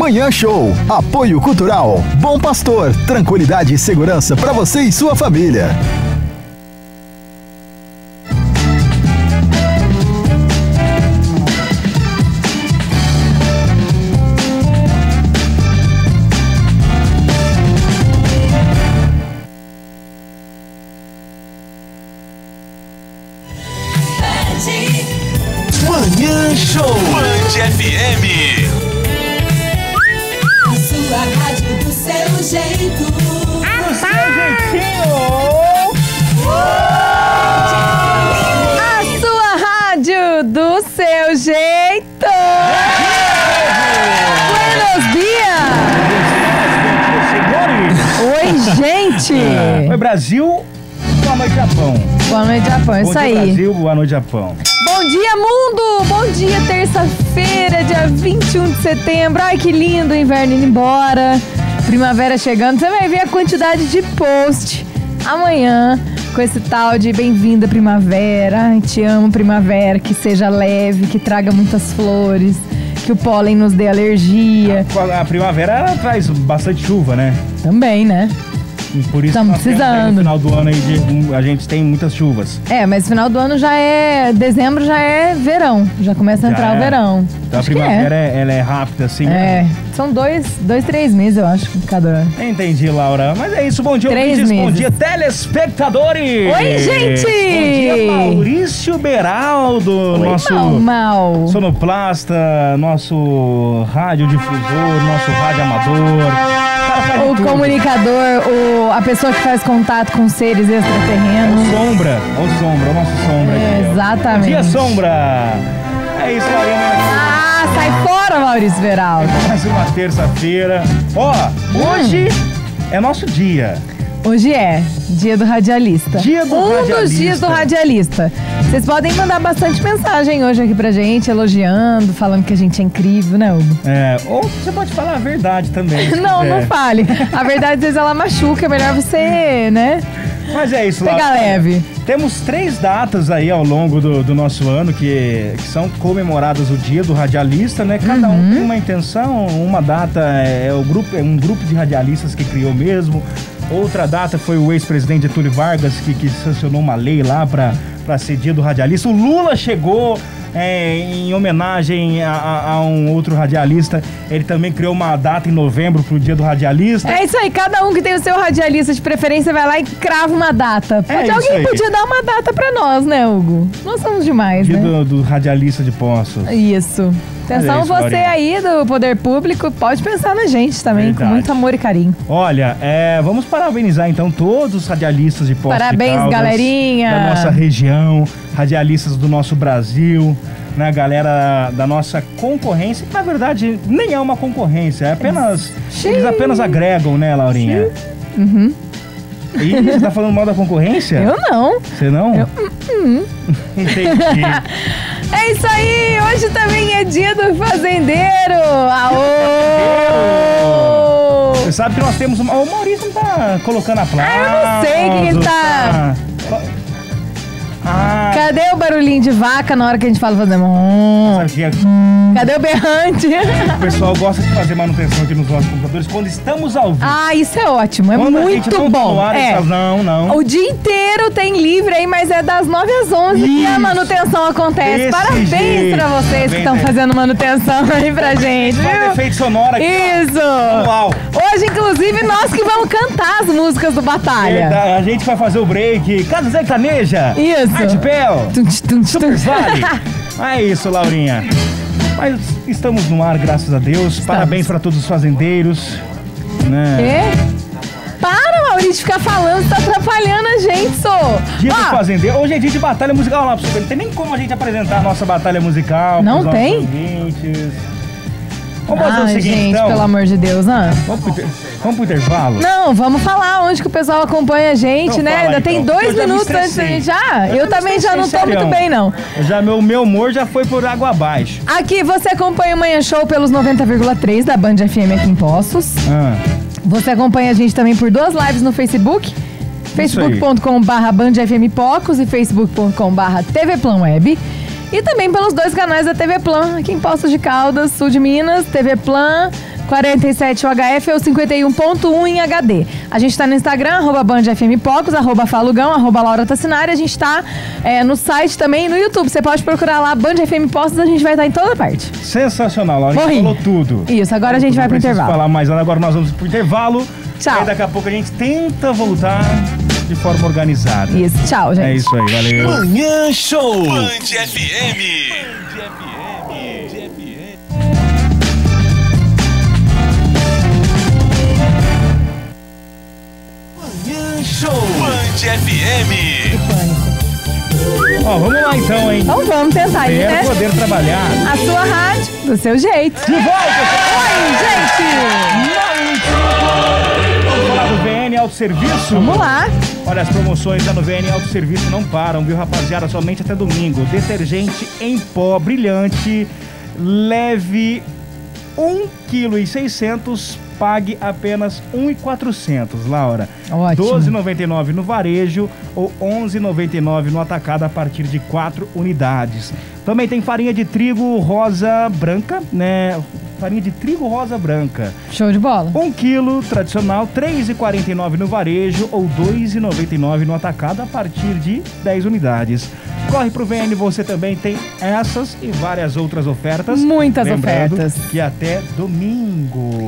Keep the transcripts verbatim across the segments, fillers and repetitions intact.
Manhã Show. Apoio Cultural. Bom Pastor. Tranquilidade e segurança para você e sua família. Manhã Show. Band F M. A sua rádio do seu jeito. Do seu jeitinho. A sua rádio do seu jeito. Buenos dias. Oi, gente. Oi, Brasil. Boa noite, Japão. Boa noite, Japão. Isso Bom dia, aí. Brasil. Boa noite, Japão. Bom dia, mundo! Bom dia, terça-feira, dia vinte e um de setembro. Ai, que lindo, o inverno indo embora. Primavera chegando. Você vai ver a quantidade de post amanhã com esse tal de bem-vinda primavera. Ai, te amo, primavera. Que seja leve, que traga muitas flores, que o pólen nos dê alergia. A, a primavera ela traz bastante chuva, né? Também, né? E por isso Estamos nós temos aí precisando. no final do ano aí de, a gente tem muitas chuvas. É, mas final do ano já é... Dezembro já é verão. Já começa a Já entrar é. o verão. Então Acho a que primavera é. ela é rápida assim. É. Né? São dois, dois, três meses, eu acho, cada ano. Entendi, Laura. Mas é isso. Bom dia, Três ouvintes. Bom meses. dia, telespectadores. Oi, gente! Bom dia, Maurício Beraldo. Oi, nosso mal, mal. sonoplasta, nosso radiodifusor, nosso rádio amador. Cara, faz de O tudo. comunicador, o, a pessoa que faz contato com seres extraterrenos. Sombra, o Sombra, o nosso Sombra É, aqui, ó. exatamente. Bom dia, Sombra. É isso, Laurinha. Ah, sai fora, Maurício Veraldo. Mais uma terça-feira. Ó, hoje é nosso dia. Hoje é dia do radialista. Dia do um radialista. dos dias do radialista. Vocês podem mandar bastante mensagem hoje aqui pra gente, elogiando, falando que a gente é incrível, né, Hugo? É, ou você pode falar a verdade também. se Não, quiser. não fale. A verdade, às vezes ela machuca, é melhor você, né, Mas é isso, pegar Laura. leve. Temos três datas aí ao longo do, do nosso ano que, que são comemoradas o dia do radialista, né? Cada Uhum. um tem uma intenção, uma data é, o grupo, é um grupo de radialistas que criou mesmo. Outra data foi o ex-presidente Getúlio Vargas que, que sancionou uma lei lá para para ser dia do radialista. O Lula chegou é, em homenagem a, a- a um outro radialista. Ele também criou uma data em novembro pro dia do radialista. É isso aí, cada um que tem o seu radialista de preferência vai lá e crava uma data. É Pode, isso alguém aí. podia dar uma data pra nós, né, Hugo? Nós somos demais, Dia né? do, do radialista de Poços. Isso. Atenção, É isso, você Laurinha. aí do poder público, pode pensar na gente também, Verdade. com muito amor e carinho. Olha, é, vamos parabenizar então todos os radialistas de Poços de Parabéns, Caldas, galerinha. da nossa região, radialistas do nosso Brasil, né, galera da nossa concorrência, que na verdade nem é uma concorrência, é apenas, eles apenas agregam, né, Laurinha? Uhum. E você tá falando mal da concorrência? Eu não. Você não? Eu, hum, hum. Entendi. É isso aí, hoje também é dia do fazendeiro. Aô! Você sabe que nós temos uma... O Maurício não tá colocando a placa. Ah, eu não sei quem ele tá- Ah, Cadê o barulhinho de vaca na hora que a gente fala fazer? sabe que é- Cadê o berrante? o pessoal gosta de fazer manutenção aqui nos nossos computadores quando estamos ao vivo. Ah, isso é ótimo, é Quando a gente muito não tá bom. no ar, eles É. falam, não, não. O dia inteiro tem livre aí, mas é das nove às onze que a Isso. manutenção acontece. Desse Parabéns jeito. pra vocês que Parabéns, estão né? fazendo manutenção aí pra gente, Faz viu? efeito sonoro aqui. Isso! Uau. Hoje, inclusive, nós que vamos cantar as músicas do Batalha. Eita, a gente vai fazer o break. Casa Sertaneja. Isso. Artipel. Tum, tch, tum, tch, Super tum. Vale. É isso, Laurinha. Mas estamos no ar, graças a Deus. Parabéns para todos os fazendeiros. Né? Quê? Para, Maurício, de ficar falando, tá atrapalhando a gente, sô. Dia do Ó, fazendeiro. Hoje é dia de batalha musical. Olha lá pra você ver. Não tem nem como a gente apresentar a nossa batalha musical. Não pros tem? nossos ouvintes. Vamos fazer o Ai, seguinte, gente, então. pelo amor de Deus, ah. Vamos pro, inter- vamos pro intervalo? Não, vamos falar onde que o pessoal acompanha a gente, Então né? fala, Ainda então, tem porque dois eu já me minutos antes da estressei. gente. Já? Eu Eu, já me também já não tô estressei, muito serião. bem, não. Já meu, meu humor já foi por água abaixo. Aqui você acompanha o Manhã Show pelos noventa vírgula três da Band F M aqui em Poços. Ah, Você acompanha a gente também por duas lives no Facebook. facebook ponto com barra Band F M Pocos e facebook ponto com barra T V Plan Web. E também pelos dois canais da T V Plan, aqui em Poços de Caldas, sul de Minas, T V Plan, quarenta e sete U H F ou cinquenta e um ponto um em H D. A gente tá no Instagram, arroba Band F M Pocos, arroba Falugão, arroba Laura Tassinari. A gente tá é, no site também, no YouTube. Você pode procurar lá, Band F M Pocos, a gente vai estar em toda parte. Sensacional, Laura. A gente Morri. falou tudo. Isso, agora a gente vai pro intervalo. falar mais nada, agora nós vamos pro intervalo. Tchau. Aí daqui a pouco a gente tenta voltar de forma organizada. Isso, tchau, gente. É isso aí, valeu. Manhã Show. Band F M. Band F M. Manhã Show. Band F M. Ó, vamos lá então, hein? Então vamos tentar aí, Espero né? poder trabalhar. A sua rádio, do seu jeito. De volta! Oi, gente! Vamos falar do V N Autosserviço? Vamos lá. Olha, as promoções da no V N Autosserviço não param, viu, rapaziada? Somente até domingo. Detergente em pó brilhante, leve um vírgula seiscentos quilos, pague apenas um vírgula quatrocentos, Laura. Ótimo. doze reais e noventa e nove centavos no varejo ou onze reais e noventa e nove centavos no atacado a partir de quatro unidades. Também tem farinha de trigo rosa branca, né? Farinha de trigo rosa branca. Show de bola. um quilo tradicional, três reais e quarenta e nove centavos no varejo ou dois reais e noventa e nove centavos no atacado a partir de dez unidades. Corre pro V N, você também tem essas e várias outras ofertas. Muitas Lembrando ofertas. que até domingo.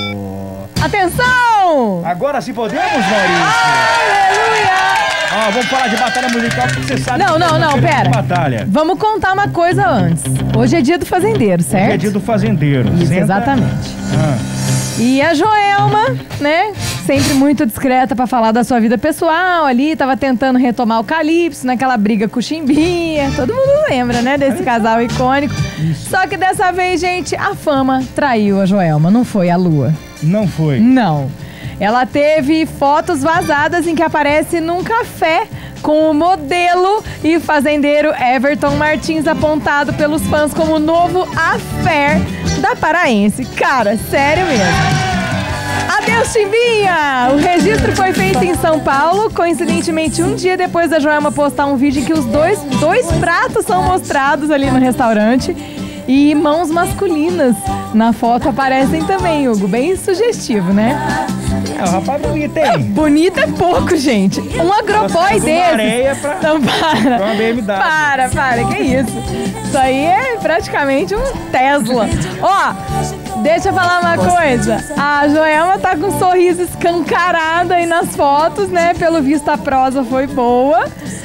Atenção! Agora sim podemos, Maurício? Aleluia! Ó, vamos falar de batalha musical porque você sabe Não, que não, é não, diferente pera. de batalha. Vamos contar uma coisa antes. Hoje é dia do fazendeiro, certo? Hoje é dia do fazendeiro. Isso, Senta- exatamente. Ah, E a Joelma, né? Sempre muito discreta pra falar da sua vida pessoal ali, tava tentando retomar o Calypso naquela briga com o Chimbinha. Todo mundo lembra, né? Desse casal icônico. Só que dessa vez, gente, a fama traiu a Joelma, não foi a Lua. não foi. Não. Ela teve fotos vazadas em que aparece num café com o modelo e fazendeiro Everton Martins, apontado pelos fãs como o novo affair da paraense. Cara, sério mesmo. Adeus, Chimbinha! O registro foi feito em São Paulo, coincidentemente um dia depois da Joelma postar um vídeo em que os dois, dois pratos são mostrados ali no restaurante. E mãos masculinas na foto aparecem também, Hugo. Bem sugestivo, né? É, o rapaz bonito, hein? Bonito é pouco, gente. Um agroboy Nós temos uma desse. areia pra- Não, para. pra uma B M W. Para, para, que isso? Isso aí é praticamente um Tesla. Ó, deixa eu falar uma coisa. A Joelma tá com um sorriso escancarado aí nas fotos, né? Pelo visto a prosa foi boa.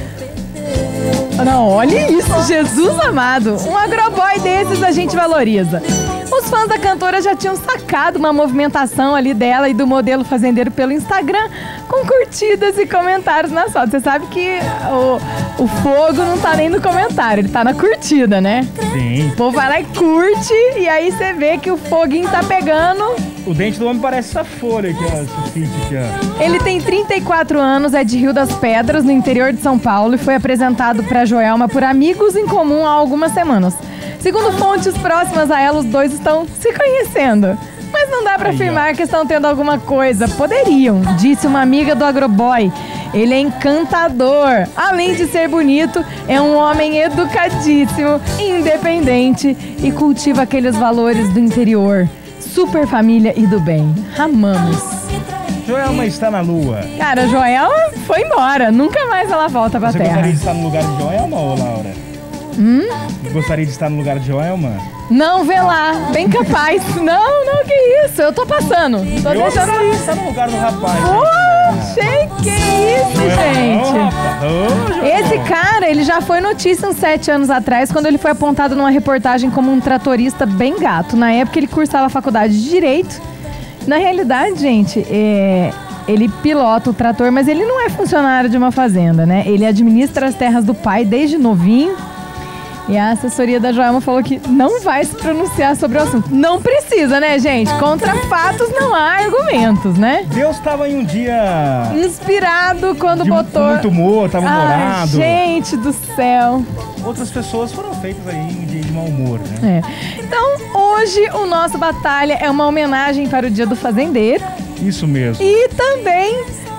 Não, olha isso, Jesus amado. Um agroboy desses a gente valoriza. Os fãs da cantora já tinham sacado uma movimentação ali dela e do modelo fazendeiro pelo Instagram, com curtidas e comentários nas fotos. Você sabe que o, o fogo não tá nem no comentário, ele tá na curtida, né? Sim. O povo vai lá e curte, e aí você vê que o foguinho tá pegando. O dente do homem parece essa folha aqui, ó. Esse fit aqui, ó. Ele tem trinta e quatro anos, é de Rio das Pedras, no interior de São Paulo, e foi apresentado para Joelma por amigos em comum há algumas semanas. Segundo fontes próximas a ela, os dois estão se conhecendo. Mas não dá para Aí, afirmar que estão tendo alguma coisa. Poderiam, disse uma amiga do agroboy. Ele é encantador. Além de ser bonito, é um homem educadíssimo, independente e cultiva aqueles valores do interior. Super família e do bem. Amamos. Joelma está na lua. Cara, a Joelma foi embora. Nunca mais ela volta pra Você terra. gostaria de estar no lugar de Joelma, ou Laura? Hum? Gostaria de estar no lugar de Joelma? Não, vê lá. Bem capaz. Não, não, que isso. Eu tô passando. Tô Eu deixando gostaria de aí. estar no lugar do rapaz. Oxe, que isso, gente. Esse cara, ele já foi notícia uns sete anos atrás, quando ele foi apontado numa reportagem como um tratorista bem gato. Na época, ele cursava a faculdade de Direito. Na realidade, gente, é... ele pilota o trator, mas ele não é funcionário de uma fazenda, né? Ele administra as terras do pai desde novinho. E a assessoria da Joelma falou que não vai se pronunciar sobre o assunto. Não precisa, né, gente? Contra fatos não há argumentos, né? Deus estava em um dia Inspirado quando de botou... muito humor, estava Ai, humorado. gente do céu. Outras pessoas foram feitas aí em dia de mau humor, né? É. Então, hoje o nosso Batalha é uma homenagem para o Dia do Fazendeiro. Isso mesmo. E também é uma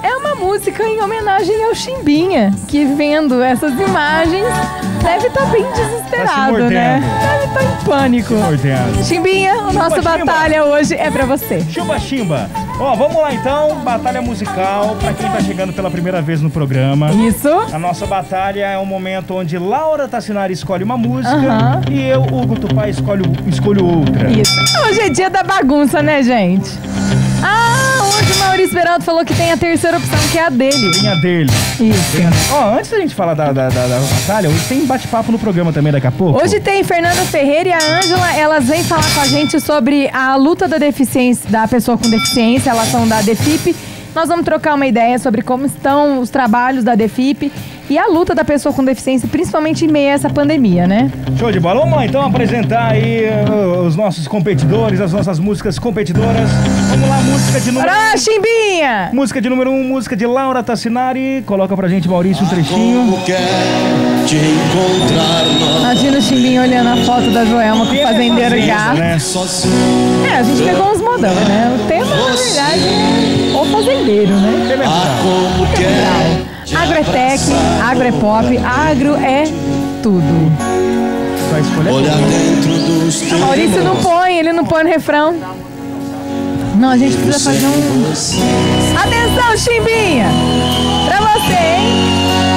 música em homenagem ao Chimbinha, que vendo essas imagens deve estar bem desesperado, Tá se né? mordendo. Deve estar em pânico. Mordendo. Chimbinha, a nossa Chimba, batalha hoje é pra você. Chumba Chimba. Ó, vamos lá então, batalha musical, pra quem tá chegando pela primeira vez no programa. Isso. A nossa batalha é um momento onde Laura Tassinari escolhe uma música Aham. e eu, Hugo Tupá, escolho, escolho outra. Isso. Hoje é dia da bagunça, né, gente? Ah, hoje o Maurício Beraldo falou que tem a terceira opção, que é a dele. Tem a dele. Isso. Tem a- Ó, antes da gente falar da, da, da, da batalha, hoje tem bate-papo no programa também daqui a pouco. Hoje tem Fernanda Ferreira e a Ângela, elas vêm falar com a gente sobre a luta da deficiência, da pessoa com deficiência, elas são da DEFIP. Nós vamos trocar uma ideia sobre como estão os trabalhos da DEFIP e a luta da pessoa com deficiência, principalmente em meio a essa pandemia, né? Show de bola. Vamos lá então apresentar aí uh, os nossos competidores, as nossas músicas competidoras. Vamos lá, música de número Bora, Chimbinha! Música de número um, música de Laura Tassinari. Coloca pra gente, Maurício, um trechinho. Te encontrar Imagina o Chimbinha olhando a foto da Joelma com o fazendeiro Fazenda, gato. né? sozinho. É, a gente pegou uns modão, né? O tema, na verdade, é o fazendeiro, né? Ah, como quer Agro é tech, agro é pop, agro é tudo. Vai escolher. olhar dentro dos teus Maurício não põe, ele não põe no refrão. Não, a gente precisa fazer um... Atenção, Chimbinha! Pra você, hein?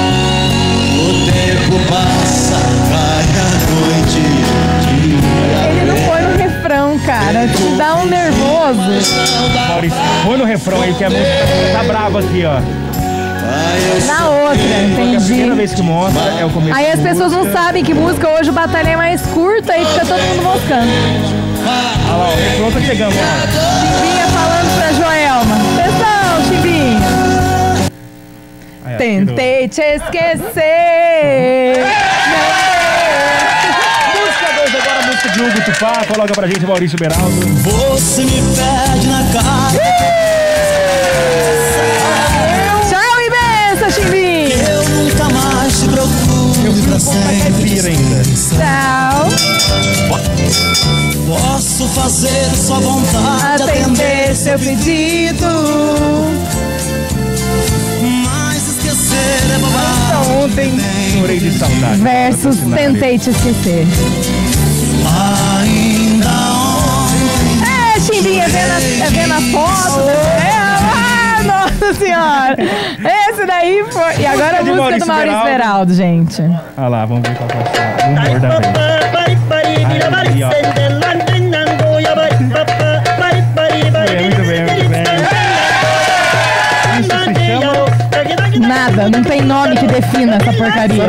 O tempo passa, vai a noite. Ele não põe no refrão, cara. Te dá um nervoso. Maurício, põe no refrão aí que a música tá brava aqui, ó. Na outra, Porque a primeira entendi. vez que mostra é o começo. Aí as da pessoas não música. sabem que música hoje o batalha é mais curta e fica todo mundo moscando. Olha lá, o refrão tá chegando, ó. Chimbinha falando pra Joelma. Atenção, Chimbinha. Aí, ó, tirou. Tentei te esquecer. Música dois agora, música de Hugo Tupá. Coloca pra gente, Maurício Beraldo. Você me perde na cara. Tchau e benção, Chimbinha. Eu nunca mais te procuro pra sempre. Caipira ainda. Tchau. Posso fazer sua vontade, Atender seu pedido. mas esquecer é bobagem. Ontem, chorei de saudade. Versus Tassinari. Tentei te esquecer. Ainda ontem. É, Chimbinha, vendo a, é vendo a foto. É, ah, nossa senhora. Esse daí foi. E agora a de música Maurício do Maurício Beraldo. Beraldo, gente. Olha lá, vamos ver qual vai ser o humor da vez. Aí, ó. Muito bem, muito bem. Isso se chama... Nada, não tem nome que defina essa porcaria.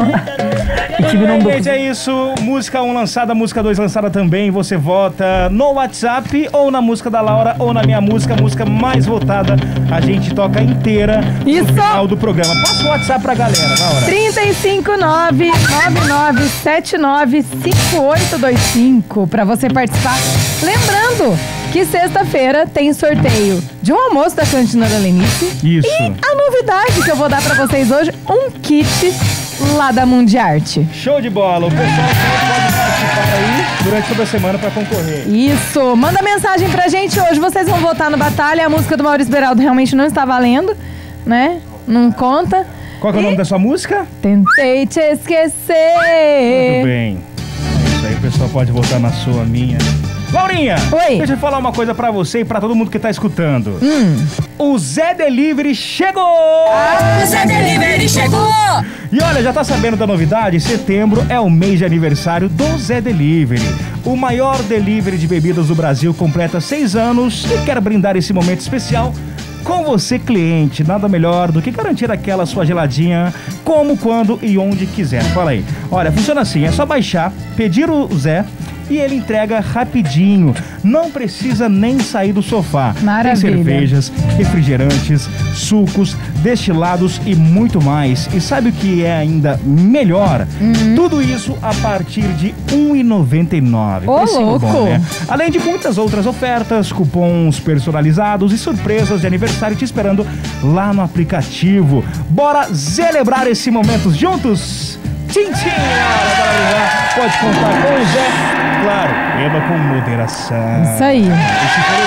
Gente, é isso. Música um lançada, música dois lançada também. Você vota no WhatsApp ou na música da Laura ou na minha música, a música mais votada. A gente toca inteira Isso. no final do programa. Passa o WhatsApp pra galera, Laura. três cinco nove, nove nove sete nove, cinco oito dois cinco para você participar. Lembrando que sexta-feira tem sorteio de um almoço da Cantina da Lenice. Isso. E a novidade que eu vou dar pra vocês hoje, um kit lá da Mundiarte. Show de bola. O pessoal sempre pode participar aí durante toda a semana pra concorrer. Isso, manda mensagem pra gente hoje. Vocês vão votar no Batalha. A música do Maurício Beraldo realmente não está valendo, né? Não conta. Qual que é o nome da sua música? Tentei te esquecer. Muito bem. É isso aí, o pessoal pode votar na sua, minha. Laurinha, Oi. deixa eu falar uma coisa pra você e pra todo mundo que tá escutando. Hum. O Zé Delivery chegou! Ah, Zé Delivery chegou! E olha, já tá sabendo da novidade? Setembro é o mês de aniversário do Zé Delivery. O maior delivery de bebidas do Brasil completa seis anos e quer brindar esse momento especial com você, cliente. Nada melhor do que garantir aquela sua geladinha como, quando e onde quiser. Fala aí. Olha, funciona assim, é só baixar, pedir o Zé e ele entrega rapidinho. Não precisa nem sair do sofá. Maravilha. Tem cervejas, refrigerantes, sucos, destilados e muito mais. E sabe o que é ainda melhor? Uhum. Tudo isso a partir de um real e noventa e nove centavos. Ô, Precinho louco! bom, né? Além de muitas outras ofertas, cupons personalizados e surpresas de aniversário te esperando lá no aplicativo. Bora celebrar esse momento juntos? Tchim, tchim! Hora para ligar. Pode contar com o Zé. Claro, beba com moderação. Isso aí. Esse programa já é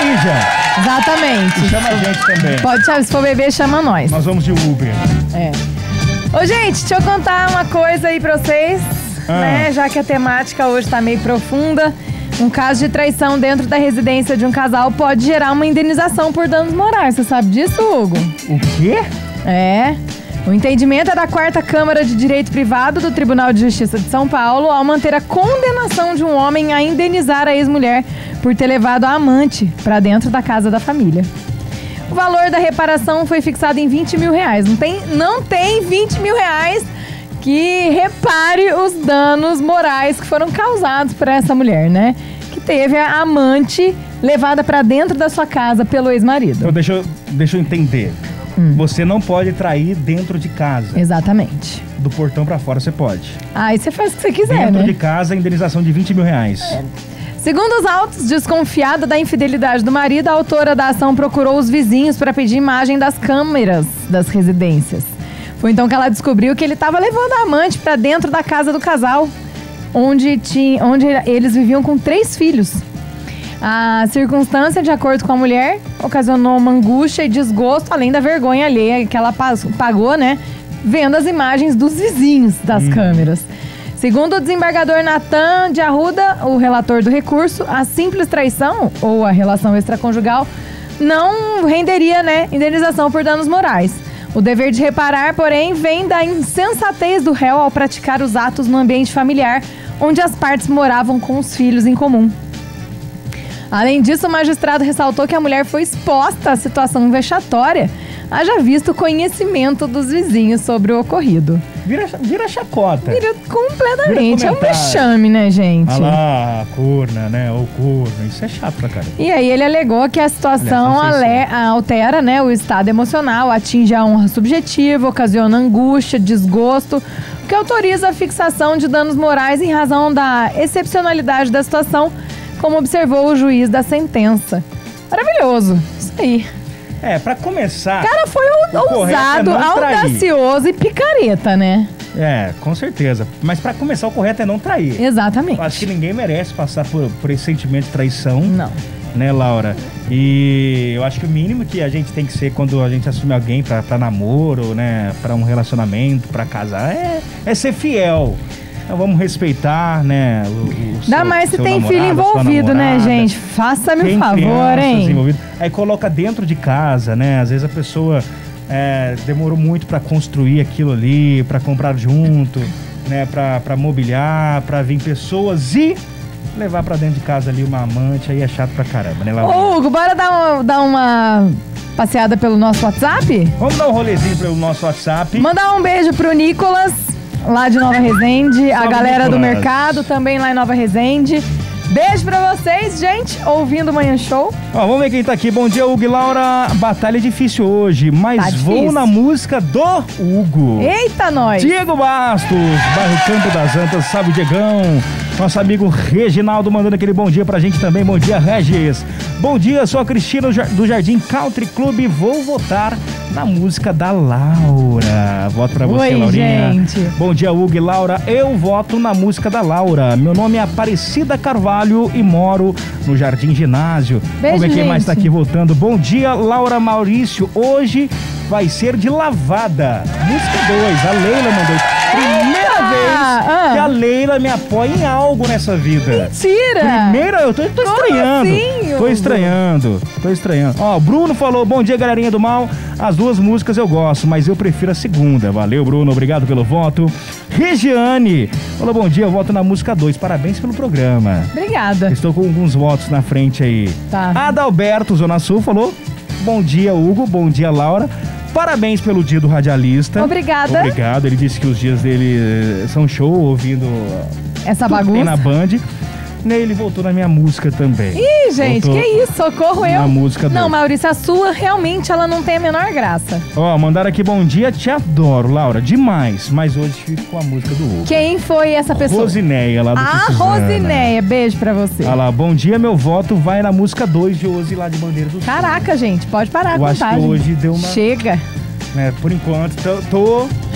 dirija. Exatamente. E chama a gente também. Pode chamar, se for beber, chama nós. Nós vamos de Uber. É. Ô, gente, deixa eu contar uma coisa aí pra vocês, Ah. né? Já que a temática hoje tá meio profunda. Um caso de traição dentro da residência de um casal pode gerar uma indenização por danos morais. Você sabe disso, Hugo? O quê? É. O entendimento é da quarta Câmara de Direito Privado do Tribunal de Justiça de São Paulo ao manter a condenação de um homem a indenizar a ex-mulher por ter levado a amante para dentro da casa da família. O valor da reparação foi fixado em vinte mil reais. Não tem, não tem vinte mil reais que repare os danos morais que foram causados por essa mulher, né? Que teve a amante levada para dentro da sua casa pelo ex-marido. Então, deixa, eu, deixa eu entender. Hum. Você não pode trair dentro de casa. Exatamente. Do portão pra fora você pode. Aí você faz o que você quiser, dentro né? de casa, indenização de vinte mil reais. É. Segundo os autos, desconfiada da infidelidade do marido, a autora da ação procurou os vizinhos para pedir imagem das câmeras das residências. Foi então que ela descobriu que ele estava levando a amante para dentro da casa do casal, onde, tinha, onde eles viviam com três filhos. A circunstância, de acordo com a mulher, ocasionou uma angústia e desgosto, além da vergonha alheia que ela pagou, né? Vendo as imagens dos vizinhos das hum. câmeras. Segundo o desembargador Natan de Arruda, o relator do recurso, a simples traição, ou a relação extraconjugal, não renderia, né, indenização por danos morais. O dever de reparar, porém, vem da insensatez do réu ao praticar os atos no ambiente familiar, onde as partes moravam com os filhos em comum. Além disso, o magistrado ressaltou que a mulher foi exposta à situação vexatória, haja visto o conhecimento dos vizinhos sobre o ocorrido. Vira, vira chacota. Vira completamente. Vira é um vexame, né, gente? Ah lá, corna, né? Ou corno. Isso é chato pra caramba. E aí ele alegou que a situação ale, altera, né, o estado emocional, atinge a honra subjetiva, ocasiona angústia, desgosto, o que autoriza a fixação de danos morais em razão da excepcionalidade da situação, como observou o juiz da sentença. Maravilhoso. Isso aí. É, pra começar... O cara foi ousado, é audacioso e picareta, né? É, com certeza. Mas pra começar, o correto é não trair. Exatamente. Eu acho que ninguém merece passar por, por esse sentimento de traição. Não. Né, Laura? E eu acho que o mínimo que a gente tem que ser quando a gente assume alguém pra, pra namoro, né? Pra um relacionamento, pra casar, é, é ser fiel. Então vamos respeitar, né? O, o Dá seu, mais se seu tem namorado, filho envolvido, né, gente? Faça-me um favor, hein? Envolvido. Aí coloca dentro de casa, né? Às vezes a pessoa é, demorou muito pra construir aquilo ali, pra comprar junto, né? Pra, pra mobiliar, pra vir pessoas e levar pra dentro de casa ali uma amante. Aí é chato pra caramba, né, Laura? Ô, Hugo, bora dar uma, dar uma passeada pelo nosso WhatsApp? Vamos dar um rolezinho pelo nosso WhatsApp. Mandar um beijo pro Nicolas, lá de Nova Resende, a galera Nicolas. do mercado também lá em Nova Resende. Beijo pra vocês, gente, ouvindo o Manhã Show. Ó, vamos ver quem tá aqui. Bom dia, Hugo e Laura. Batalha difícil hoje, mas Tá vou difícil. na música do Hugo. Eita, nós! Diego Bastos, bairro Campo das Antas, salve Diegão. Nosso amigo Reginaldo mandando aquele bom dia pra gente também. Bom dia, Regis. Bom dia, sou a Cristina do Jardim Country Club. Vou votar na música da Laura. Voto pra você, Oi, Laurinha. gente. Bom dia, Hugo e Laura. Eu voto na música da Laura. Meu nome é Aparecida Carvalho e moro no Jardim Ginásio. Beijo, Vamos ver quem gente. mais tá aqui votando. Bom dia, Laura Maurício. Hoje vai ser de lavada. Música dois, a Leila mandou. Primeira vez Ah. que a Leila me apoia em algo nessa vida. Mentira! Primeira, eu tô, tô Como estranhando. assim, tô Hugo? estranhando. Tô estranhando. Ó, o Bruno falou: bom dia, galerinha do mal. As duas músicas eu gosto, mas eu prefiro a segunda. Valeu, Bruno. Obrigado pelo voto. Regiane falou: bom dia, eu voto na música dois. Parabéns pelo programa. Obrigada. Estou com alguns votos na frente aí. Tá. Adalberto, Zona Sul, falou: bom dia, Hugo. Bom dia, Laura. Parabéns pelo dia do radialista. Obrigada. Obrigado. Ele disse que os dias dele eh, são show, ouvindo Essa tudo que tem bagunça. na Band. E ele voltou na minha música também. Ih, gente, Voltou que isso? Socorro, eu. na música Não, dele. Maurício, a sua realmente ela não tem a menor graça. Ó, mandaram aqui bom dia, te adoro, Laura, demais. Mas hoje fico com a música do Hugo. Quem foi essa pessoa? Rosineia, lá do A Suzana. Rosineia, beijo pra você. Olha lá, bom dia, meu voto vai na música dois de Ozzy lá de Bandeira do Sul. Caraca, gente, pode parar a Eu acho que contagem. hoje deu uma- Chega. Né, por enquanto, tô, tô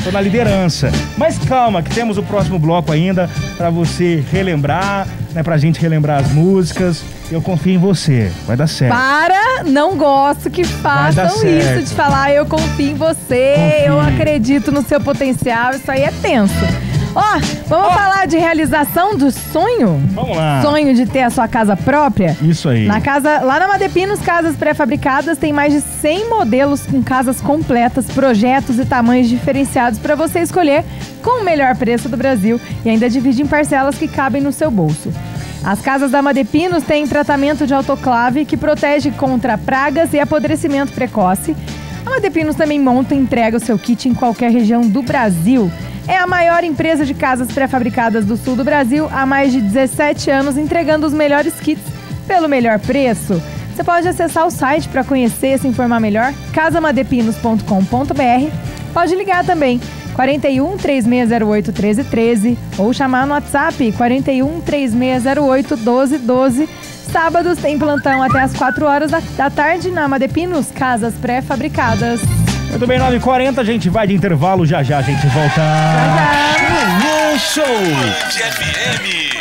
tô na liderança. Mas calma, que temos o próximo bloco ainda pra você relembrar, né? Pra gente relembrar as músicas. Eu confio em você, vai dar certo. Para, não gosto que façam isso de falar eu confio em você, Confie. eu acredito no seu potencial, isso aí é tenso. Ó, vamos Ó. falar de realização do sonho? Vamos lá. Sonho de ter a sua casa própria? Isso aí. Na casa, lá na Madepinos Casas Pré-Fabricadas tem mais de cem modelos com casas completas, projetos e tamanhos diferenciados para você escolher com o melhor preço do Brasil e ainda divide em parcelas que cabem no seu bolso. As casas da Madepinos têm tratamento de autoclave que protege contra pragas e apodrecimento precoce. A Madepinos também monta e entrega o seu kit em qualquer região do Brasil. É a maior empresa de casas pré-fabricadas do sul do Brasil há mais de dezessete anos, entregando os melhores kits pelo melhor preço. Você pode acessar o site para conhecer e se informar melhor, casa madepinos ponto com ponto b r. Pode ligar também, quarenta e um, três seis zero oito, treze treze ou chamar no WhatsApp quarenta e um, três seis zero oito, doze doze. Sábados tem plantão até as quatro horas da, da tarde na Madepinos Casas Pré-Fabricadas. Muito bem, nove e quarenta, a gente vai de intervalo, já já a gente volta. Manhã Show. Band F M.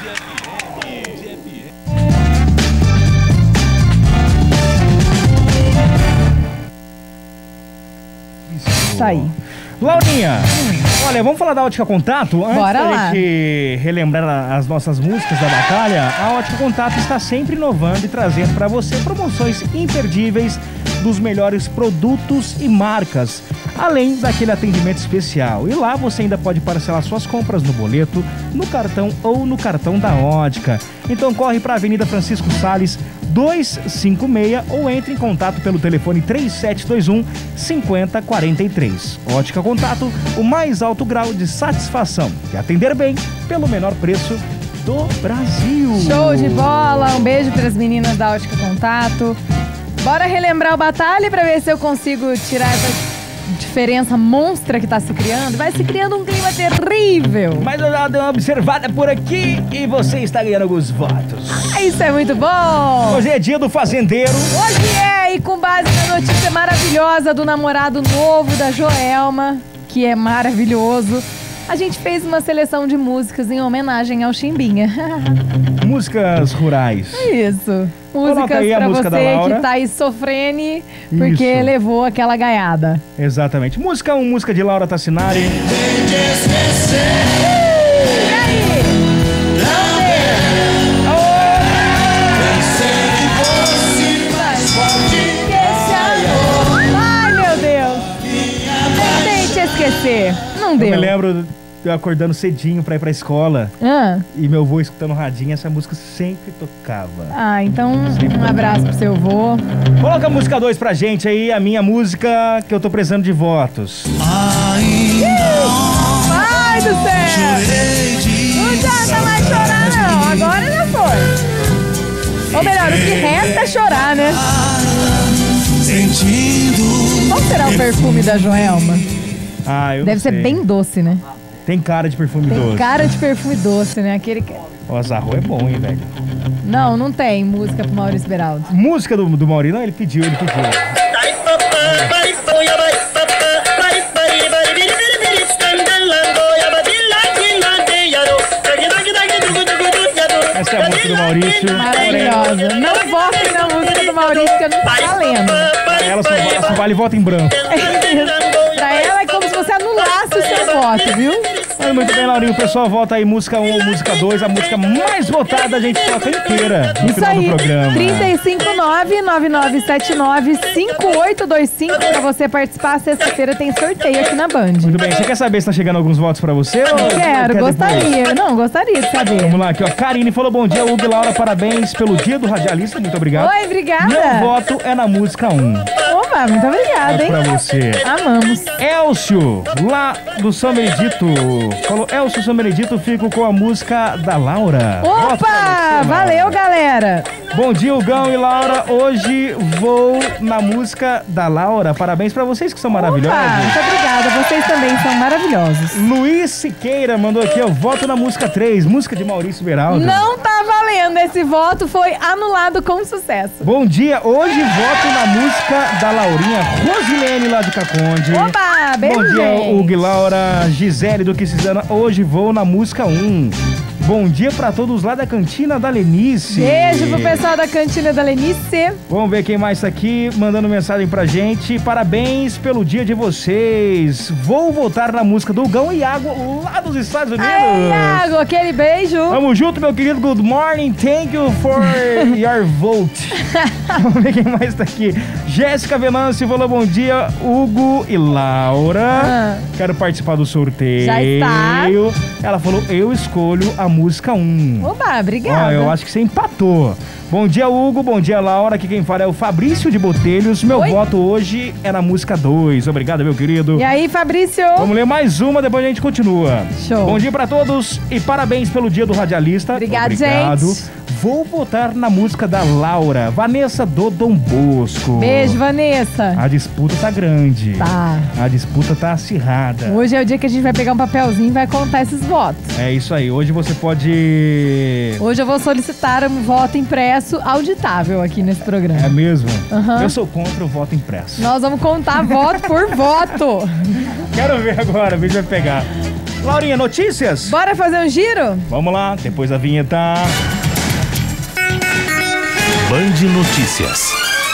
Isso aí. Laurinha, olha, vamos falar da Ótica Contato? Antes Bora da lá. gente relembrar as nossas músicas da batalha, a Ótica Contato está sempre inovando e trazendo para você promoções imperdíveis dos melhores produtos e marcas, além daquele atendimento especial. E lá você ainda pode parcelar suas compras no boleto, no cartão ou no cartão da Ótica. Então corre para a Avenida Francisco Salles, duzentos e cinquenta e seis ou entre em contato pelo telefone três sete dois um, cinco zero quatro três. Ótica Contato, o mais alto grau de satisfação e atender bem pelo menor preço do Brasil. Show de bola, um beijo para as meninas da Ótica Contato. Bora relembrar o batalha para ver se eu consigo tirar essa diferença monstra que tá se criando. Vai se criando um clima terrível. Mas eu já dei uma observada por aqui e você está ganhando alguns votos. Ah, isso é muito bom. Hoje é dia do fazendeiro. Hoje é, e com base na notícia maravilhosa do namorado novo da Joelma, que é maravilhoso, a gente fez uma seleção de músicas em homenagem ao Chimbinha. Músicas rurais. Isso. Coloca Músicas aí a pra música da você Laura. que tá aí sofrendo porque Isso. levou aquela gaiada. Exatamente. Música um, música de Laura Tassinari. E aí? Ai, meu Deus. Tentei te esquecer. Não Eu deu. me lembro eu acordando cedinho pra ir pra escola Ah, e meu avô escutando radinho, essa música sempre tocava. ah, então um abraço pro seu avô. Coloca a música dois pra gente aí, a minha música que eu tô precisando de votos. Ai do céu! Não adianta mais chorar, não. Agora já foi. Ou melhor, o que resta é chorar, né? Qual será o perfume da Joelma? Ah, eu Deve não ser sei. bem doce, né? Tem cara de perfume Tem doce. cara de perfume doce, né? Aquele que... O Azarro é bom, hein, velho? Não, não tem música pro Maurício Beraldo. Música do, do Maurício, não, ele pediu, ele pediu. Essa é a música do Maurício. Maravilhosa. Não votem na música do Maurício, que eu não tô valendo. Pra ela só, vale- só vale voto em branco. Pra ela é como se você anulasse o seu voto, viu? Mas muito bem, Laurinho, o pessoal vota aí música um ou música dois, a música mais votada a gente toca inteira no Isso final aí, do programa. trinta e cinco, nove nove nove sete nove, cinco oito dois cinco pra você participar. Sexta-feira tem sorteio aqui na Band. Muito bem, você quer saber se tá chegando alguns votos pra você? Ou Quero, quer depois? gostaria. Não, gostaria de saber. Vamos lá, aqui ó, Karine falou bom dia, Hugo e Laura, parabéns pelo dia do radialista, muito obrigado. Oi, obrigada. Meu voto é na música um. Opa, muito obrigada, Voto pra hein? você. Amamos. Elcio, lá do São Benedito, falou, Elcio São Benedito, fico com a música da Laura. Voto pra Opa, você, valeu, Laura. galera. Bom dia, Hugão e Laura, hoje vou na música da Laura, parabéns pra vocês que são maravilhosos. Opa, muito obrigada. Vocês também são maravilhosos. Luiz Siqueira mandou aqui, eu voto na música três, música de Maurício Beraldo. Não tá valendo. valendo. Esse voto foi anulado com sucesso. Bom dia, hoje voto na música da Laurinha Rosilene lá de Caconde. Oba, beijo, Bom dia, gente. Hugo e Laura, Gisele do Quisizana. Hoje vou na música um. Bom dia pra todos lá da Cantina da Lenice. Beijo pro pessoal da Cantina da Lenice. Vamos ver quem mais tá aqui mandando mensagem pra gente. Parabéns pelo dia de vocês. Vou votar na música do Gão e Iago lá dos Estados Unidos. Ei, Iago, aquele beijo. Tamo junto, meu querido. Good morning. Thank you for your vote. Vamos ver quem mais tá aqui. Jéssica Venâncio falou bom dia. Hugo e Laura. Ah. Quero participar do sorteio. Já está. Ela falou, eu escolho a música um. Oba, obrigada. Ó, eu acho que você empatou. Bom dia, Hugo. Bom dia, Laura. Aqui quem fala é o Fabrício de Botelhos. Meu Oi? voto hoje é na música dois. Obrigado, meu querido. E aí, Fabrício? Vamos ler mais uma, depois a gente continua. Show. Bom dia pra todos e parabéns pelo dia do radialista. Obrigado, Obrigado. gente. Vou votar na música da Laura, Vanessa do Dom Bosco. Beijo, Vanessa. A disputa tá grande. Tá. A disputa tá acirrada. Hoje é o dia que a gente vai pegar um papelzinho e vai contar esses votos. É isso aí. Hoje você pode... Hoje eu vou solicitar um voto impresso auditável aqui nesse programa. É mesmo? Aham. Eu sou contra o voto impresso. Nós vamos contar voto por voto. Quero ver agora, o vídeo vai pegar. Laurinha, notícias? Bora fazer um giro? Vamos lá, depois da vinheta. Band Notícias.